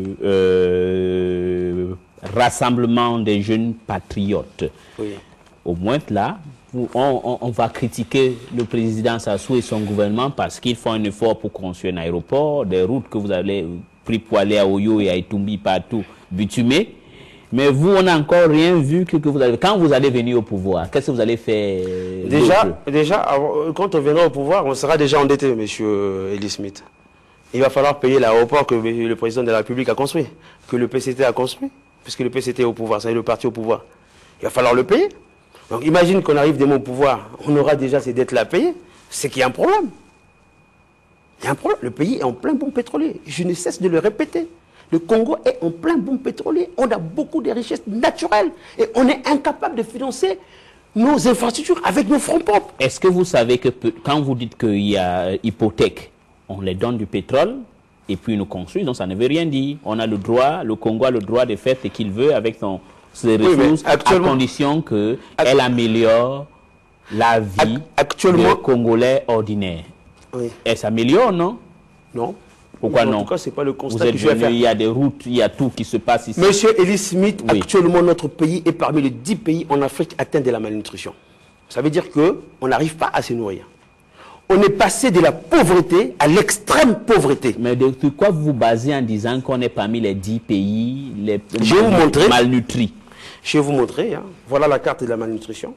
de Rassemblement des jeunes patriotes, Oui. au moins là, on va critiquer le président Sassou et son gouvernement parce qu'ils font un effort pour construire un aéroport, des routes que vous avez pris pour aller à Oyo et à Itumbi partout bitumées. Mais vous, on n'a encore rien vu que vous avez. Quand vous allez venir au pouvoir, qu'est-ce que vous allez faire? Déjà, quand on viendra au pouvoir, on sera déjà endetté, monsieur Eli Smith. Il va falloir payer l'aéroport que le président de la République a construit, que le PCT a construit, puisque le PCT est au pouvoir, ça est le parti au pouvoir. Il va falloir le payer. Donc imagine qu'on arrive demain au pouvoir, on aura déjà ces dettes-là à payer. C'est qu'il y a un problème. Il y a un problème. Le pays est en plein boom pétrolier. Je ne cesse de le répéter. Le Congo est en plein boom pétrolier. On a beaucoup de richesses naturelles et on est incapable de financer nos infrastructures avec nos fonds propres. Est-ce que vous savez que quand vous dites qu'il y a hypothèque, on les donne du pétrole et puis ils nous construisent, donc ça ne veut rien dire. On a le droit, le Congo a le droit de faire ce qu'il veut avec ses ressources, à condition qu'elle améliore la vie des Congolais ordinaires. Oui. Elle s'améliore, non? Non. Pourquoi non? En tout cas, ce n'est pas le constat que je vais faire. Il y a des routes, il y a tout qui se passe ici. Monsieur Eli Smith, oui. Actuellement, notre pays est parmi les 10 pays en Afrique atteints de la malnutrition. Ça veut dire qu'on n'arrive pas à se nourrir. On est passé de la pauvreté à l'extrême pauvreté. Mais de quoi vous vous basez en disant qu'on est parmi les 10 pays les malnutris? Je vais vous montrer. Hein. Voilà la carte de la malnutrition.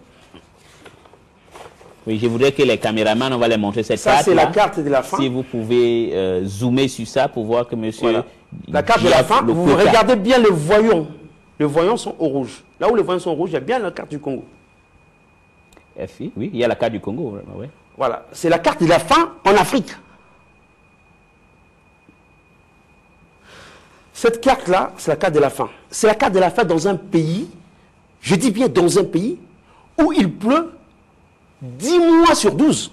Oui, je voudrais que les caméramans, on va les montrer cette carte. Ça, c'est la carte de la faim. Si vous pouvez zoomer sur ça pour voir que monsieur... Voilà. La carte de la faim, vous regardez bien les voyants. Les voyants sont au rouge. Là où les voyants sont au rouge, il y a bien la carte du Congo. FI, oui, il y a la carte du Congo. Oui. Voilà, c'est la carte de la faim en Afrique. Cette carte-là, c'est la carte de la faim. C'est la carte de la faim dans un pays, je dis bien dans un pays, où il pleut 10 mois sur 12.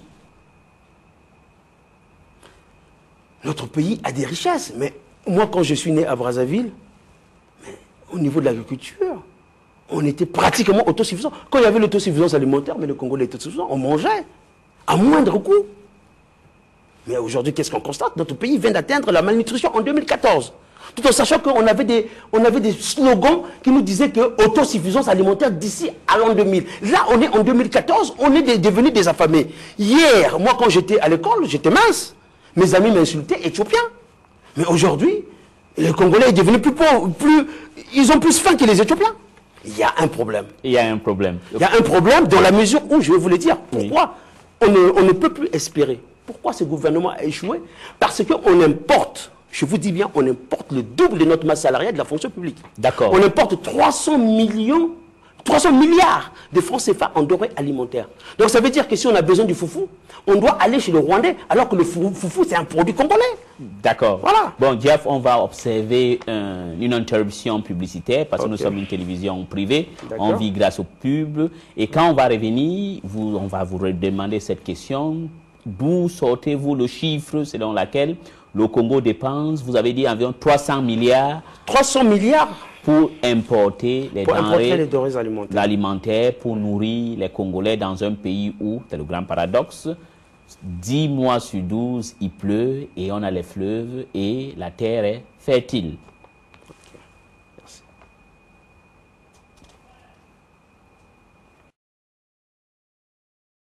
Notre pays a des richesses, mais moi, quand je suis né à Brazzaville, au niveau de l'agriculture, on était pratiquement autosuffisant. Quand il y avait l'autosuffisance alimentaire, mais le Congo était autosuffisant, on mangeait à moindre coût. Mais aujourd'hui, qu'est-ce qu'on constate? Notre pays vient d'atteindre la malnutrition en 2014. Tout en sachant qu'on avait des slogans qui nous disaient que autosuffisance alimentaire d'ici à l'an 2000. Là, on est en 2014, on est devenus des affamés. Hier, moi, quand j'étais à l'école, j'étais mince. Mes amis m'insultaient, éthiopiens. Mais aujourd'hui, les Congolais sont devenus plus pauvres, ils ont plus faim que les Éthiopiens. Il y a un problème. Il y a un problème. Il y a un problème dans la mesure où, je vais vous le dire, pourquoi on ne peut plus espérer. Pourquoi ce gouvernement a échoué? Parce qu'on importe, je vous dis bien, on importe le double de notre masse salariale de la fonction publique. D'accord. On importe 300 milliards de francs CFA en denrées alimentaires. Donc ça veut dire que si on a besoin du foufou, on doit aller chez le Rwandais, alors que le foufou, c'est un produit congolais. D'accord. Voilà. Bon, Jeff, on va observer une interruption publicitaire, parce que nous sommes une télévision privée. On vit grâce au pub. Et quand on va revenir, on va vous redemander cette question. D'où sortez-vous le chiffre selon lequel le Congo dépense, vous avez dit, environ 300 milliards. 300 milliards pour importer les denrées alimentaires, pour nourrir les Congolais dans un pays où, c'est le grand paradoxe, 10 mois sur 12, il pleut et on a les fleuves et la terre est fertile.